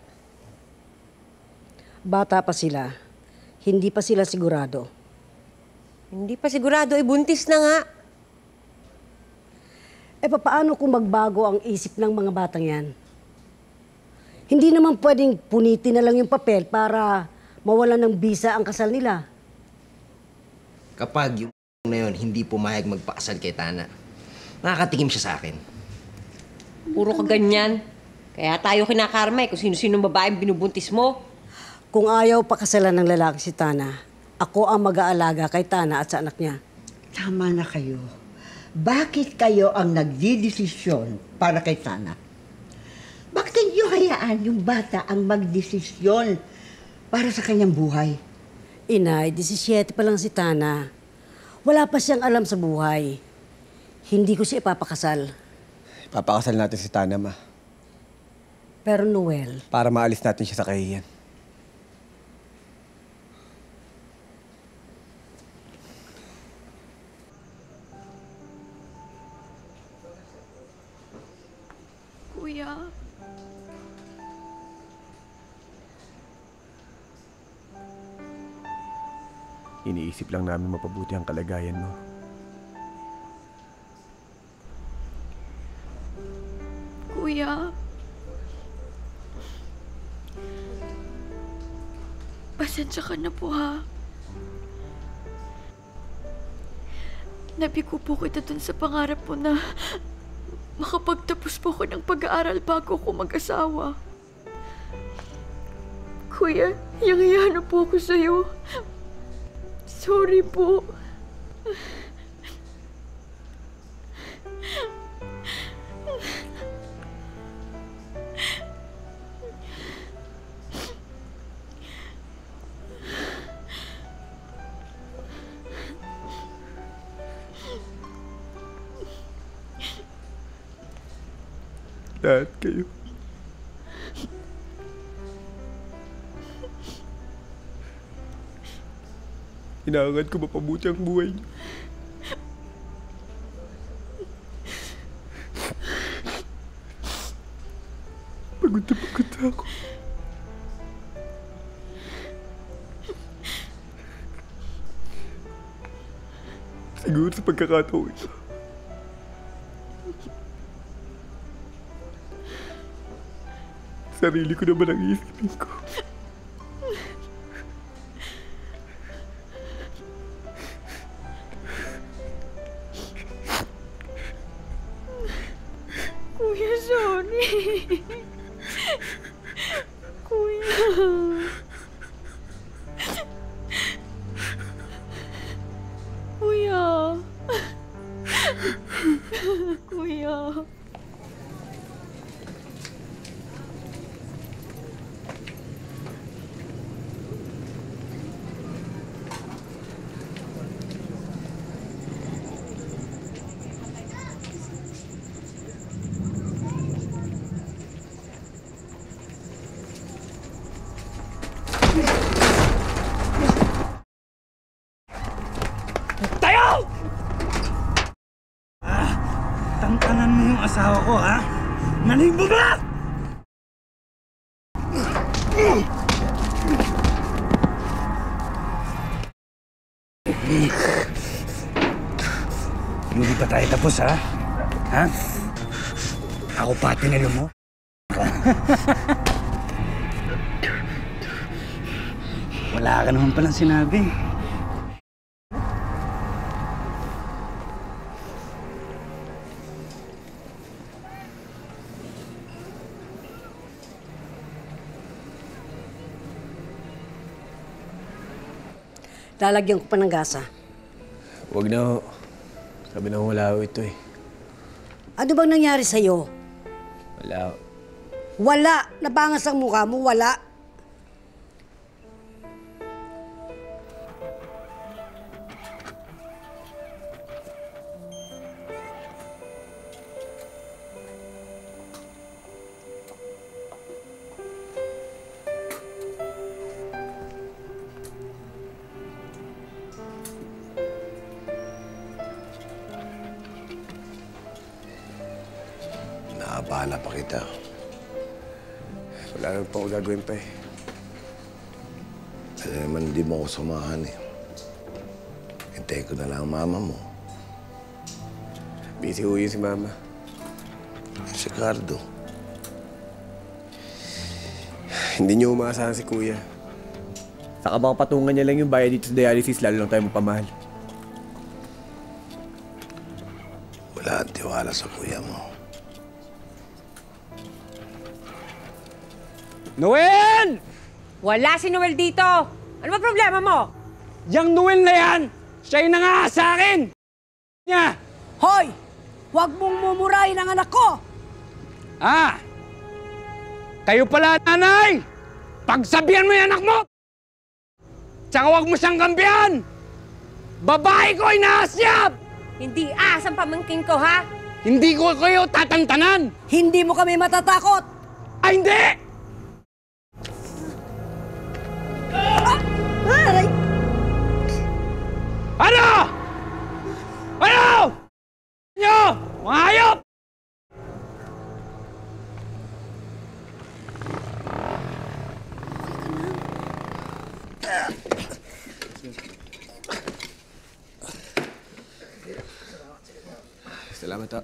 Bata pa sila. Hindi pa sila sigurado. Hindi pa sigurado, eh buntis na nga. Eh paano kung magbago ang isip ng mga batang yan? Hindi naman pwedeng punitin na lang yung papel para mawalan ng bisa ang kasal nila. Kapag yung na yun hindi pumayag magpakasal kay Tana, nakakatikim siya sa akin. Puro ka ganyan. Kaya tayo kinakarma eh kung sino-sino babaeng binubuntis mo. Kung ayaw pakasalan ng lalaki si Tana, ako ang mag-aalaga kay Tana at sa anak niya. Tama na kayo. Bakit kayo ang nagdidesisyon para kay Tana? Bakit hindi hayaan yung bata ang magdesisyon para sa kanyang buhay? Inay, disisyete pa lang si Tana. Wala pa siyang alam sa buhay. Hindi ko siya ipapakasal. Papakasal natin si Tana, ma. Pero Noel... Para maalis natin siya sa kahiyan. Kuya. Iniisip lang namin mapabuti ang kalagayan mo. Kuya. Pasensya ka na po, ha? Nabigo po kita dun sa pangarap mo na makapagtapos po ko ng pag-aaral bago ko mag-asawa. Kuya, yang-iya na po ako sa'yo. Sorry po. Lahat kayo. Hinahangad ko mapabuti ang buhay niyo. Pagod na pagod na ako. Siguro sa pagkakataon ito. Sarili ko naman ang iisipin ko. Kuya, sorry. Kuya. Kuya. Kuya. Tayo! Ah, tantanan mo yung asawa ko, ha? Nalibog na! Hindi pa tayo tapos, ha? Ha? Ako pa tinalo mo? Wala ka naman palang sinabi. Lalagyan ko pa ng gasa. Huwag na ho. Sabi na wala ho ito eh. Ano bang nangyari sa'yo? Wala ho. Wala! Nabangas ang mukha mo, wala! Naabala pa kita. Wala naman po ako gagawin pa eh. Kasi naman hindi mo ako samahan eh. Hintayin ko na lang ang mama mo. Busy ho yun si mama. Si Cardo. Hindi niyo umaasahan si kuya. Saka baka patungan niya lang yung bayad dito sa dialysis, lalo lang tayo mapamahal. Wala ang tiwala sa kuya mo. Noel! Wala si Noel dito! Ano ba problema mo? Yang Noel na yan! Siya yung nangaha sa akin! Niya! Hoy! Huwag mong mumurahin ang anak ko! Ah! Kayo pala, nanay! Pagsabihan mo yung anak mo! Tsaka huwag mo siyang kampihan! Babae ko inaasyap! Hindi ahas ang pamangkin ko, ha? Hindi ko kayo tatantanan! Hindi mo kami matatakot! Ay, hindi! Aray! Ano? Ano? Nyo! Mga hayop! Salamat ha.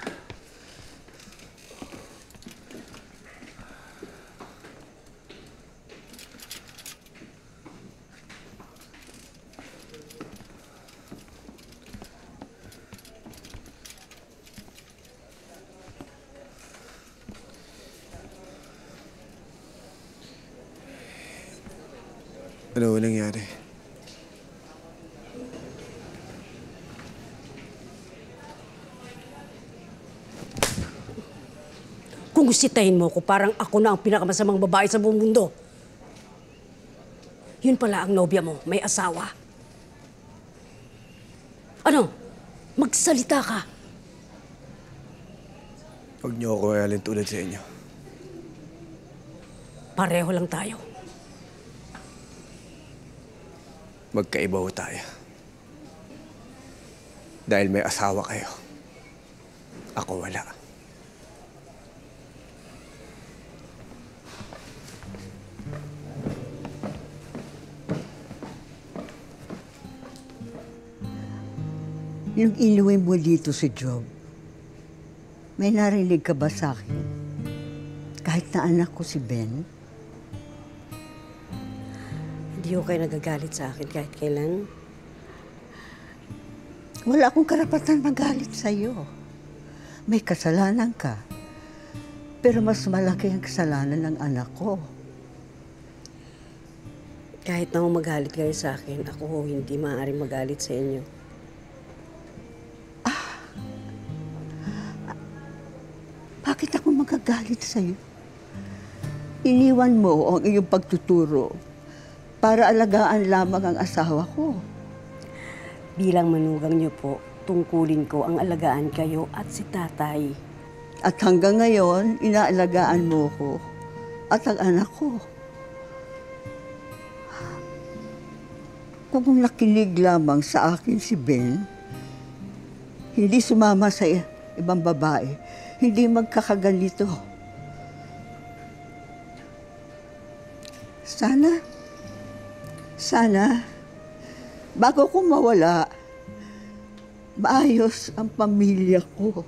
Ano ba nangyari? Kung gustitahin mo ko, parang ako na ang pinakamasamang babae sa buong mundo. Yun pala ang nobya mo, may asawa. Ano? Magsalita ka. Huwag niyo ako ayalin tulad sa inyo. Pareho lang tayo. Magkaiba ho tayo. Dahil may asawa kayo. Ako wala. Nung inuwi mo dito si Job, may narinig ka ba sa akin? Kahit na anak ko si Ben? Hindi ko kayo nagagalit sa akin kahit kailan. Wala akong karapatan magalit sa'yo. May kasalanan ka. Pero mas malaki ang kasalanan ng anak ko. Kahit na magalit kayo sa akin, ako ho hindi maaaring magalit sa inyo. Ah, bakit ako magagalit sa'yo? Iniwan mo ang iyong pagtuturo para alagaan lamang ang asawa ko. Bilang manugang niyo po, tungkulin ko ang alagaan kayo at si tatay. At hanggang ngayon, inaalagaan mo ko at ang anak ko. Kung nakinig lamang sa akin si Ben, hindi sumama sa ibang babae, hindi magkakaganito. Sana, sana, bago ko mawala, maayos ang pamilya ko.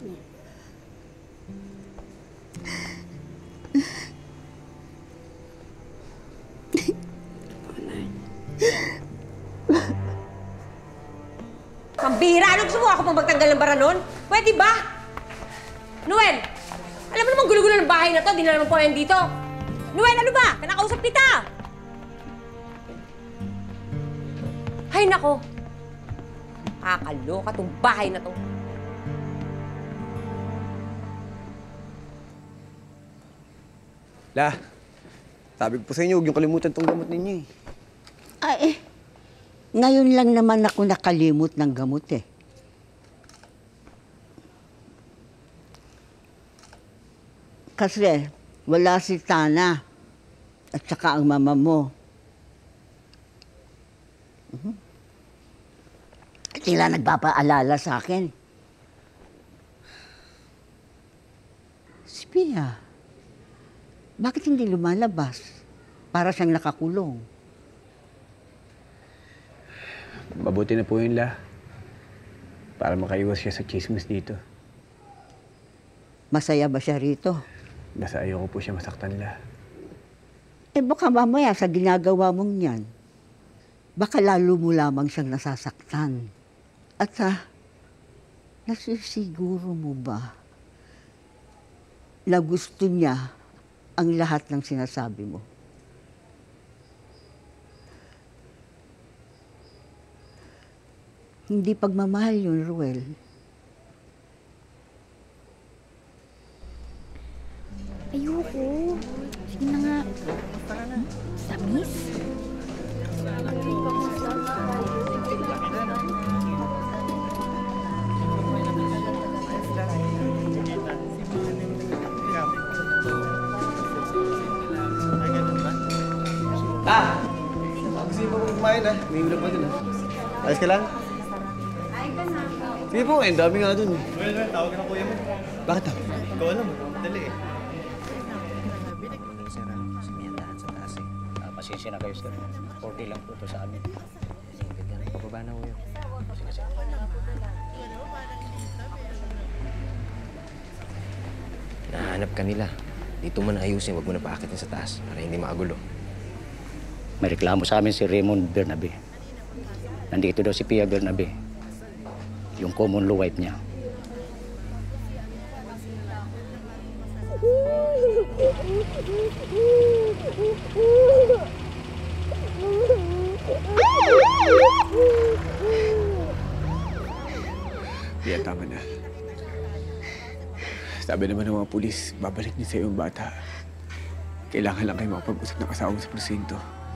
Pambira! Anong gusto mo ako pang magtanggal ng bara nun? Pwede ba? Noel! Alam mo naman gulo-gulo ng bahay na to, di na naman po yan dito. Noel, ano ba? Kanakausap kita! Ay, nako! Kakaloka tong bahay na to. La, sabi ko po sa inyo, huwag niyong kalimutan tong gamot ninyo eh. Ay, eh. Ngayon lang naman ako nakalimot ng gamot eh. Kasi wala si Tana at saka ang mama mo. Uh-huh. Sila nagpapaalala sa akin. Si Pia, bakit hindi lumalabas? Para siyang nakakulong. Mabuti na po yun, La. Para makaiwas siya sa chismis dito. Masaya ba siya rito? Basta ayoko po siya masaktan, La. Eh baka mamaya sa ginagawa mong yan, baka lalo mo lamang siyang nasasaktan. At ha, nasisiguro mo ba na gusto niya ang lahat ng sinasabi mo? Hindi pagmamahal yun, Ruel. Ayoko. Sige na nga. Samis? Ah! Gusto niyo ba kumain ah? May ulam pa dun ah. Ayos ka lang? Sige po, eh, dami nga dun eh. Well, well, tawag na kuya mo. Bakit ah? Ikaw alam, dali eh. Pasensya na kayo, sir. forty lang po ito sa amin. Pababa na kuya. Sige, sige. Nahanap ka nila. Dito mo na ayusin, huwag mo na paakitin sa taas para hindi maagulo. May reklamo sa amin si Raymond Bernabe. Nandito daw si Pia Bernabe. Yung common law wife niya. Pia, tama na. Sabi naman ng mga pulis, babalik niyo sa iyong bata. Kailangan lang kayo makapag-usap ng asawa mo sa presinto.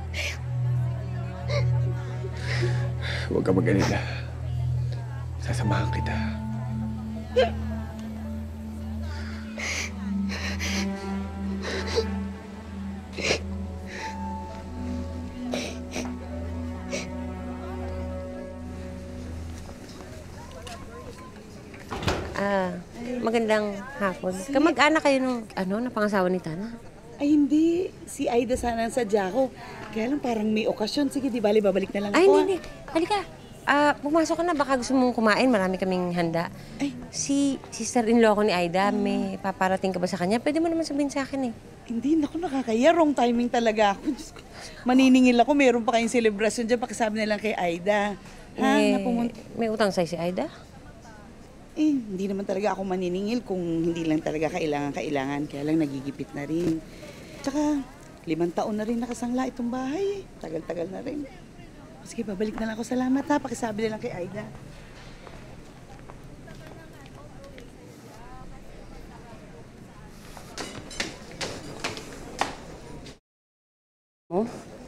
Huwag ka mag-alala. Sasamahan kita. Ah, magandang hapon. Kamag-anak kayo nung, ano, napangasawa ni Tana? Ay, hindi. Si Aida sana ang sadya ko. Kaya lang parang may okasyon. Sige, di bali, babalik na lang Ay, ako. hindi, hindi. Halika. Ah, pumasok ka na. Baka gusto mong kumain. Marami kaming handa. Ay. Si sister-in-law ko ni Aida, hmm. may paparating ka ba sa kanya? Pwede mo naman sabihin sa akin eh. Hindi, naku, nakakaya. Wrong timing talaga ako. Diyos ko. Maniningil ako. Meron pa kayong celebration dyan. Pakisabi na lang kay Aida. Ha? Eh, Napumunta. may utang sa'yo si Aida? Eh, hindi naman talaga ako maniningil kung hindi lang talaga kailangan-kailangan. Kaya lang nagigipit na rin. Tsaka, limang taon na rin nakasangla itong bahay. Tagal-tagal na rin. Sige, babalik na lang ako. Salamat ha. Pakisabi na lang kay Aida. Oh?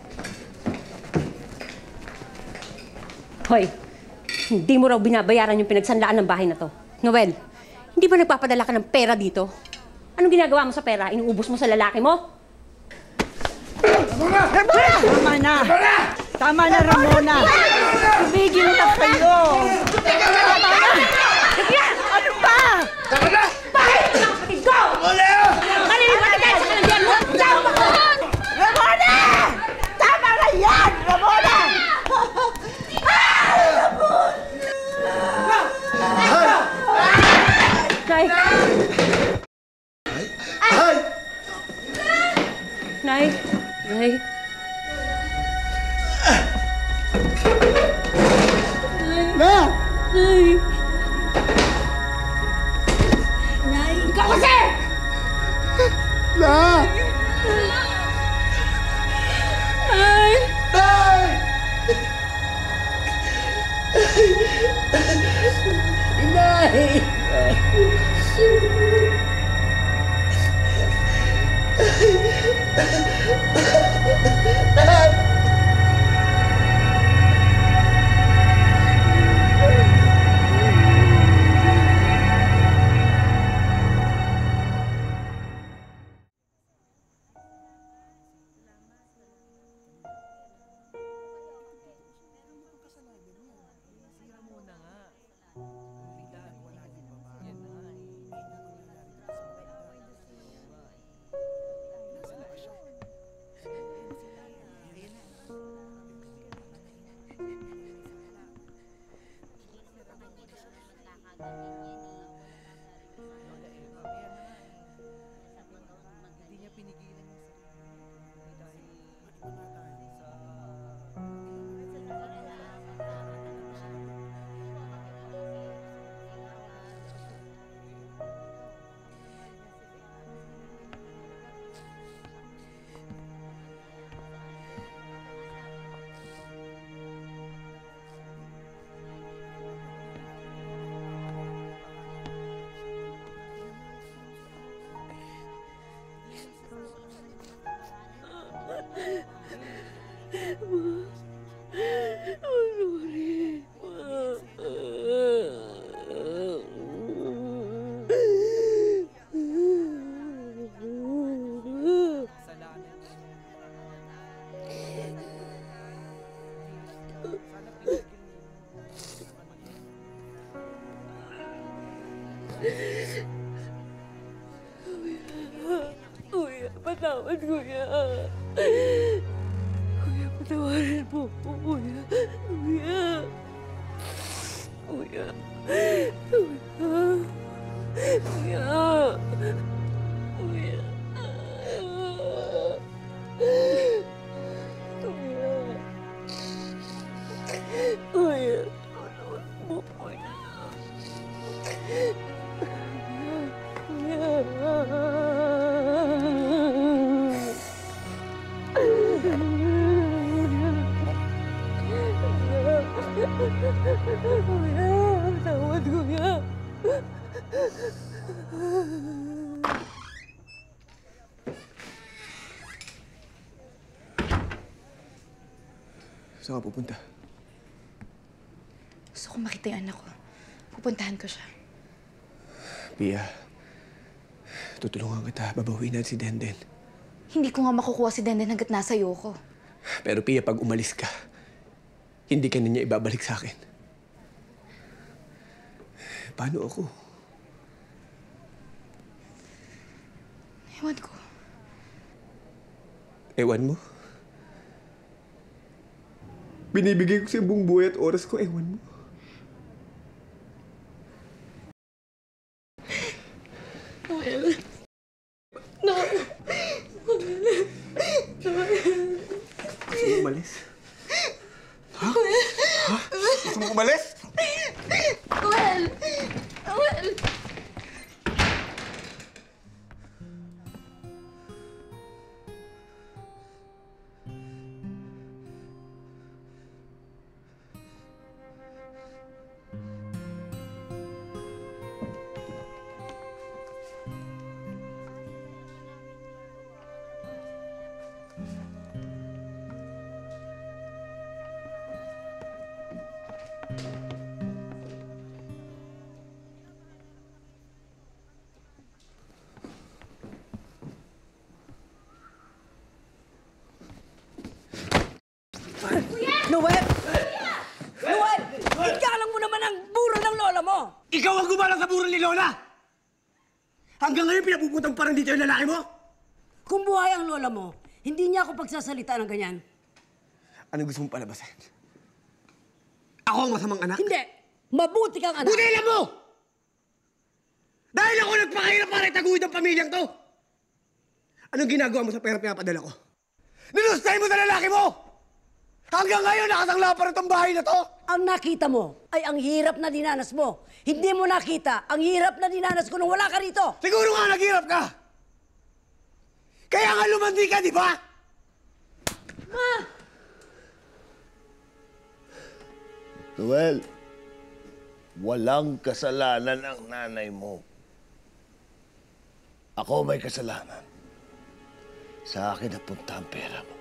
Hoy, hindi mo raw binabayaran yung pinagsanlaan ng bahay na to. Noel, hindi ba nagpapadala ka ng pera dito? Anong ginagawa mo sa pera? Inuubos mo sa lalaki mo? Ramona! Tama na! Tama na, Ramona! Tumigil na kayo! Tama na! Ano ba? Tama na! Bakit ito ang kapatid ko? Ramona! Kanina ba tayo sa kalandian mo? Tama ko! Ramona! Tama na yan! Ramona! Ay, Ramona! Nay! Nay! Nay! Na! Nay! Nay! Ikaw kasi! Na! Nay! Nay! Nay! Kuya, patawad, kuya. Kuya, patawarin mo ko, kuya. Kuya. Kuya. Kuya. Kuya. Kuya. Kuya. Kuya. Patawad mo, kuya. Kuya, tawad kuya. Saan ka pupunta? Gusto ko makita yung anak ko. Pupuntahan ko siya. Pia, tutulungan kita. Babawiin natin si Denden. Hindi ko nga makukuha si Denden hanggat nasa iyo ko. Pero Pia, pag umalis ka, hindi ka na niya ibabalik sa akin. Paano ako? Ewan ko. Ewan mo? Binibigay ko sa buong buhay at oras ko, ewan mo? Noel. Noel. Noel. Noel. Gusto mo umalis? Ha? Ha? Gusto mo umalis? Noel. Noel. Noel! Noel! Ikalang mo naman ang buro ng lola mo! Ikaw ang gumalang sa buro ni Lola! Hanggang ngayon pinapuputang parang dito yung lalaki mo? Kung buhay ang lola mo, hindi niya ako pagsasalita ng ganyan. Anong gusto mong palabasin? Ako ang masamang anak? Hindi! Mabuti kang anak! Buti mo! Dahil ako nagpakahirap para itaguhin ang pamilyang to! Anong ginagawa mo sa pera pinapadala ko? Nilustay mo sa lalaki mo! Hanggang ngayon, nakasangla pa rin itong bahay na to! Ang nakita mo ay ang hirap na dinanas mo. Hindi mo nakita ang hirap na dinanas ko nung wala ka rito. Siguro nga naghirap ka! Kaya nga lumandi ka, di ba? Ma! Noel, walang kasalanan ang nanay mo. Ako may kasalanan. Sa akin napunta ang pera mo.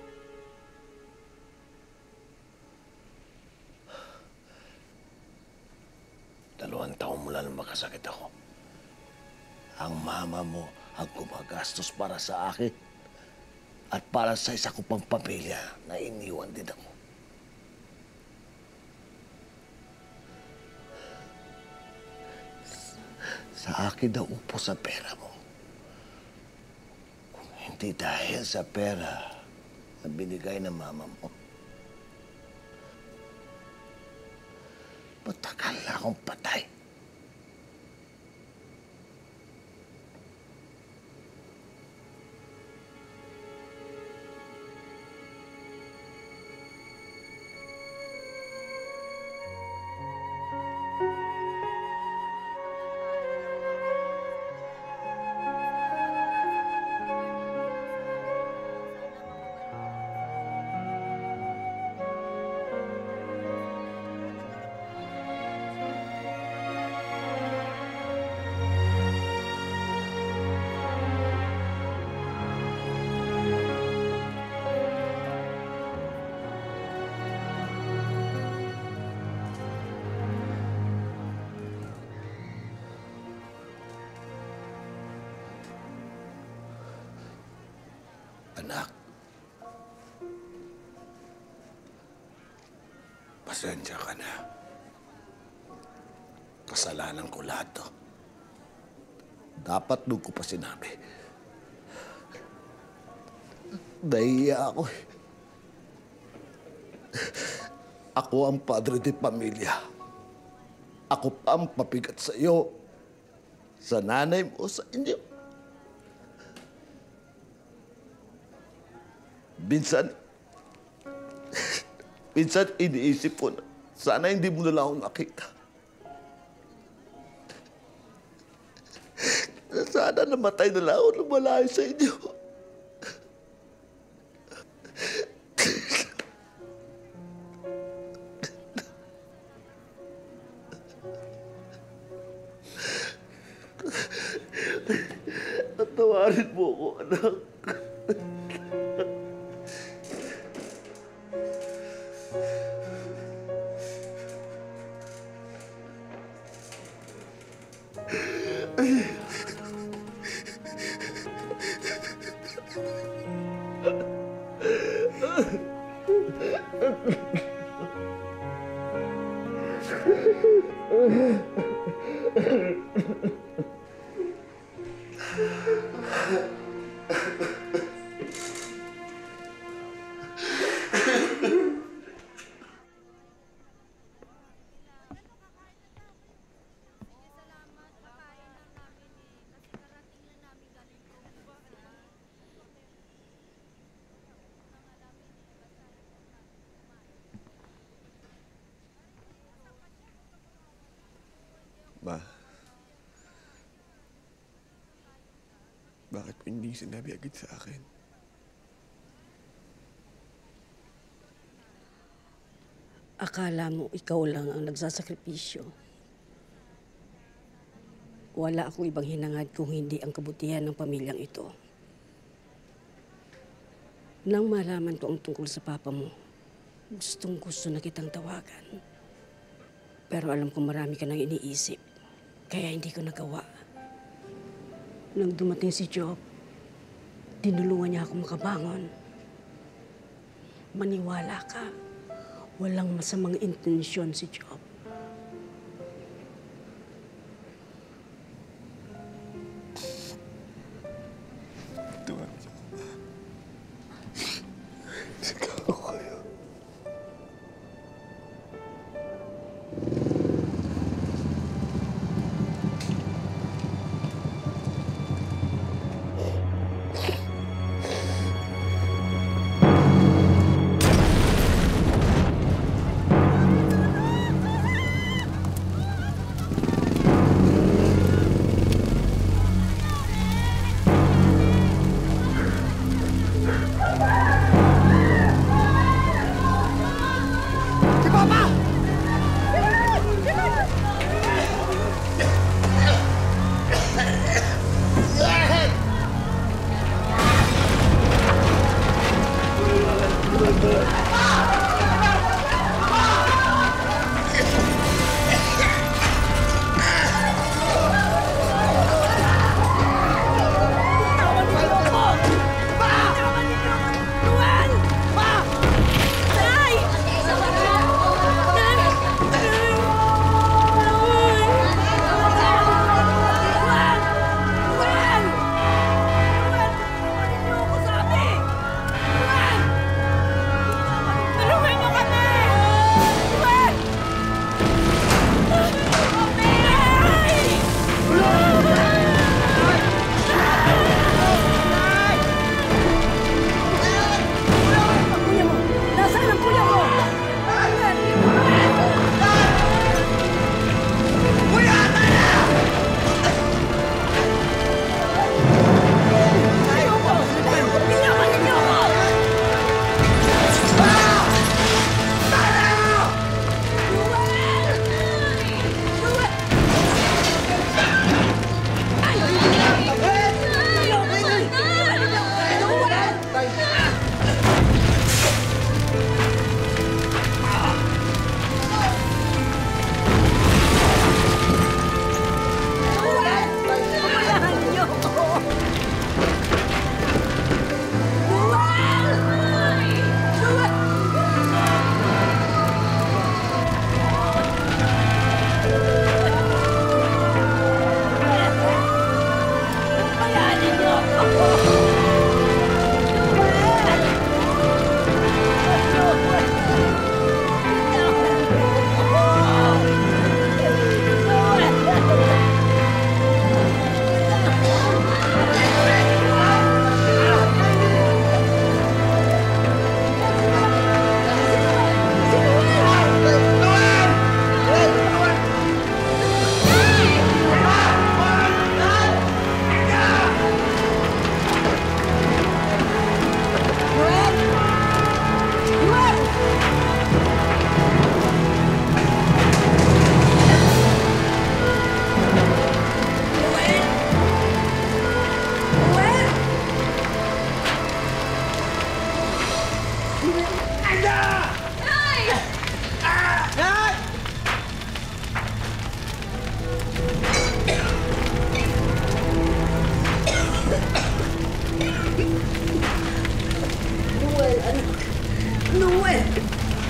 Dalawang taon mula nang makasakit ako. Ang mama mo ang gumagastos para sa akin at para sa isa ko pang pamilya na iniwan din ako. Sa akin daw upo sa pera mo. Kung hindi dahil sa pera na binigay ng mama mo, matagal na akong patay. Anak, pasensya ka na. Kasalanan ko lahat to. Dapat doon ko pa sinabi. Nahiya ako eh. Ako ang padre de pamilya. Ako pa ang papigat sa iyo, sa nanay mo, sa inyo. Minsan, minsan iniisip ko na sana hindi mo na lang ako nakita. Sana namatay na lang ako nang malayo sa inyo. Tawarin mo ako, anak. Ma, bakit po hindi sinabi agad sa akin? Akala mo ikaw lang ang nagsasakripisyo. Wala akong ibang hinangad kung hindi ang kabutihan ng pamilyang ito. Nang malaman ko ang tungkol sa papa mo, gustong gusto na kitang tawagan. Pero alam ko marami ka nang iniisip, kaya hindi ko nagawa. Nang dumating si Job, tinulungan niya ako makabangon. Maniwala ka, walang masamang intensyon si Job. Tuwan niyo. Sigaw ko kayo.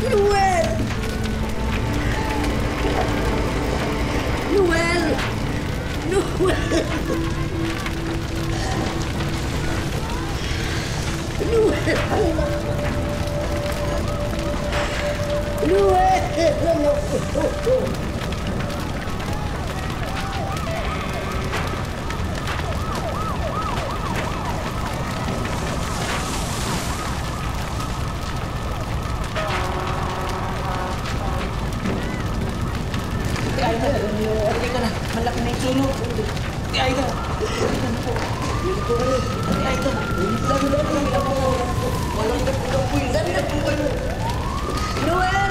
Noel! Noel! Noel! Noel! Noel! Halika na. Malaki na yung sunog. Ate Aida. Halika na po. Halika po kayo. Ate Aida. Lalo na po. Lalo po. Walang na po lang po yun. Lalo na po kayo. Noel!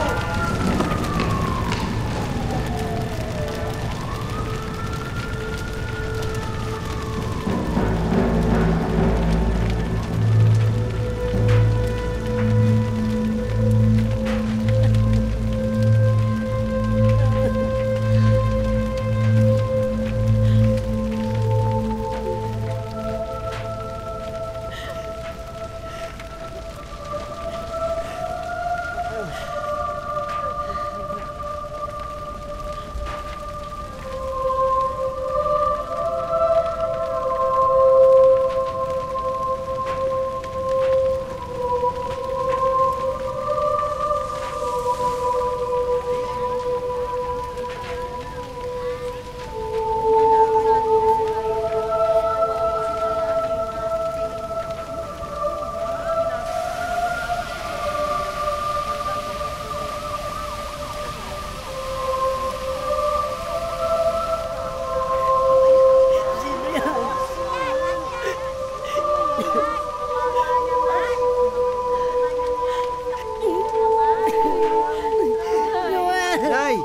Nay!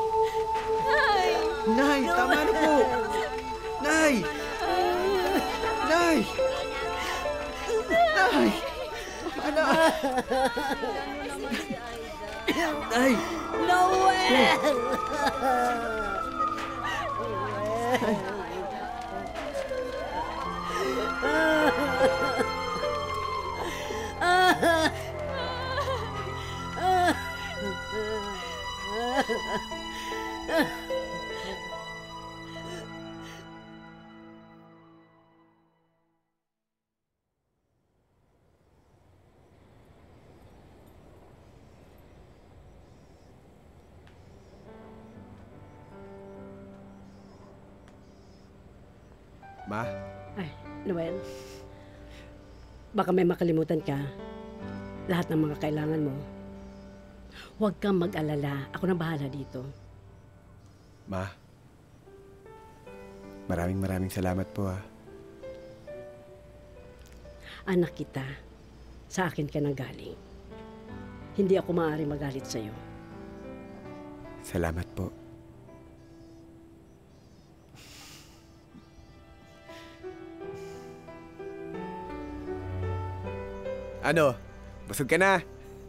Nay, tama na po! Nay! Nay! Nay! Tama na! Nay! Noel! Ma? Ay, Noel. Baka may makalimutan ka. Lahat ng mga kailangan mo. Huwag kang mag-alala. Ako na bahala dito. Ma? Maraming maraming salamat po, ah. Anak kita. Sa akin ka nang galing. Hindi ako maaari magalit sa'yo. Salamat po. Ano? Busog ka na?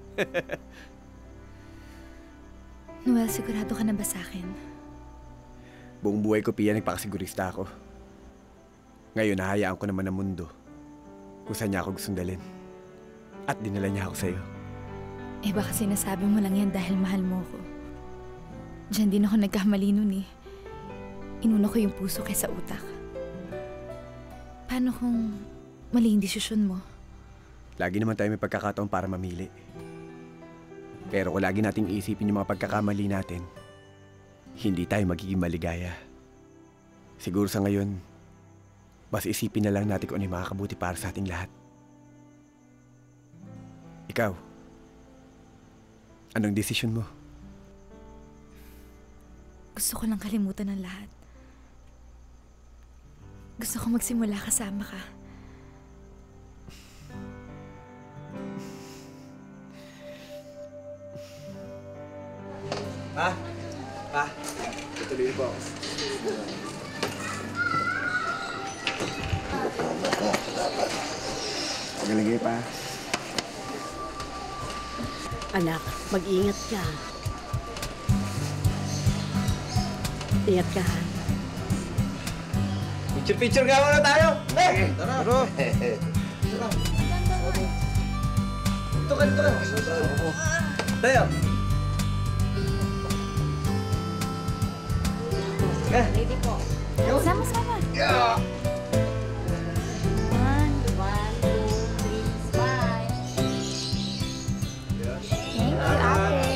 Noel, sigurado ka na ba sa akin? Buong buhay ko, Pia, nagpakasigurista ako. Ngayon, nahayaan ko naman ang mundo kung saan niya ako gustong dalhin. At dinala niya ako sa'yo. Eh baka sinasabi mo lang yan dahil mahal mo ko. Diyan din ako nagkamali nun eh. Inuna ko yung puso kaysa utak. Paano kung mali yung desisyon mo? Lagi naman tayo may pagkakataon para mamili. Pero kung lagi nating iisipin yung mga pagkakamali natin, hindi tayo magiging maligaya. Siguro sa ngayon, mas isipin na lang natin kung ano yung makakabuti para sa ating lahat. Ikaw, anong desisyon mo? Gusto ko lang kalimutan ang lahat. Gusto ko magsimula kasama ka. Pa? Pa? Tutuloy po ako. Magalagay pa. Anak, mag-ingat ka. Ingat ka, ha? Picture-picture ka muna tayo! Eh! Tara! Tara! Ito ka, ito ka! Tayo! Eh! Ready po. Sama, sama. Yeah! One, one, two, three, smile. Thank you, ate.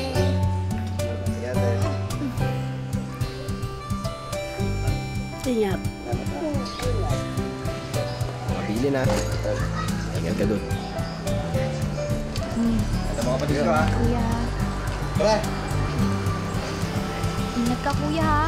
Ingat. Mabili na. Ingat ka dun. Ito mga kapatid ko, ha? Kuya. Tara! Ingat ka, kuya, ha?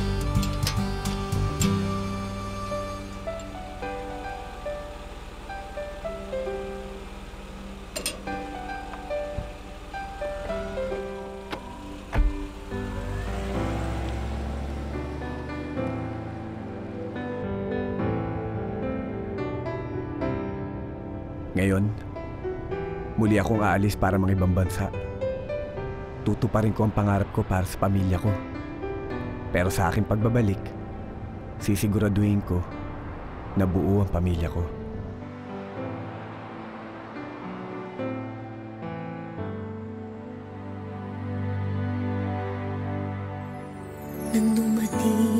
Ngayon, muli akong aalis para mga ibang bansa. Tutuparin ko ang pangarap ko para sa pamilya ko. Pero sa aking pagbabalik, sisiguraduhin ko na buo ang pamilya ko. Nang dumating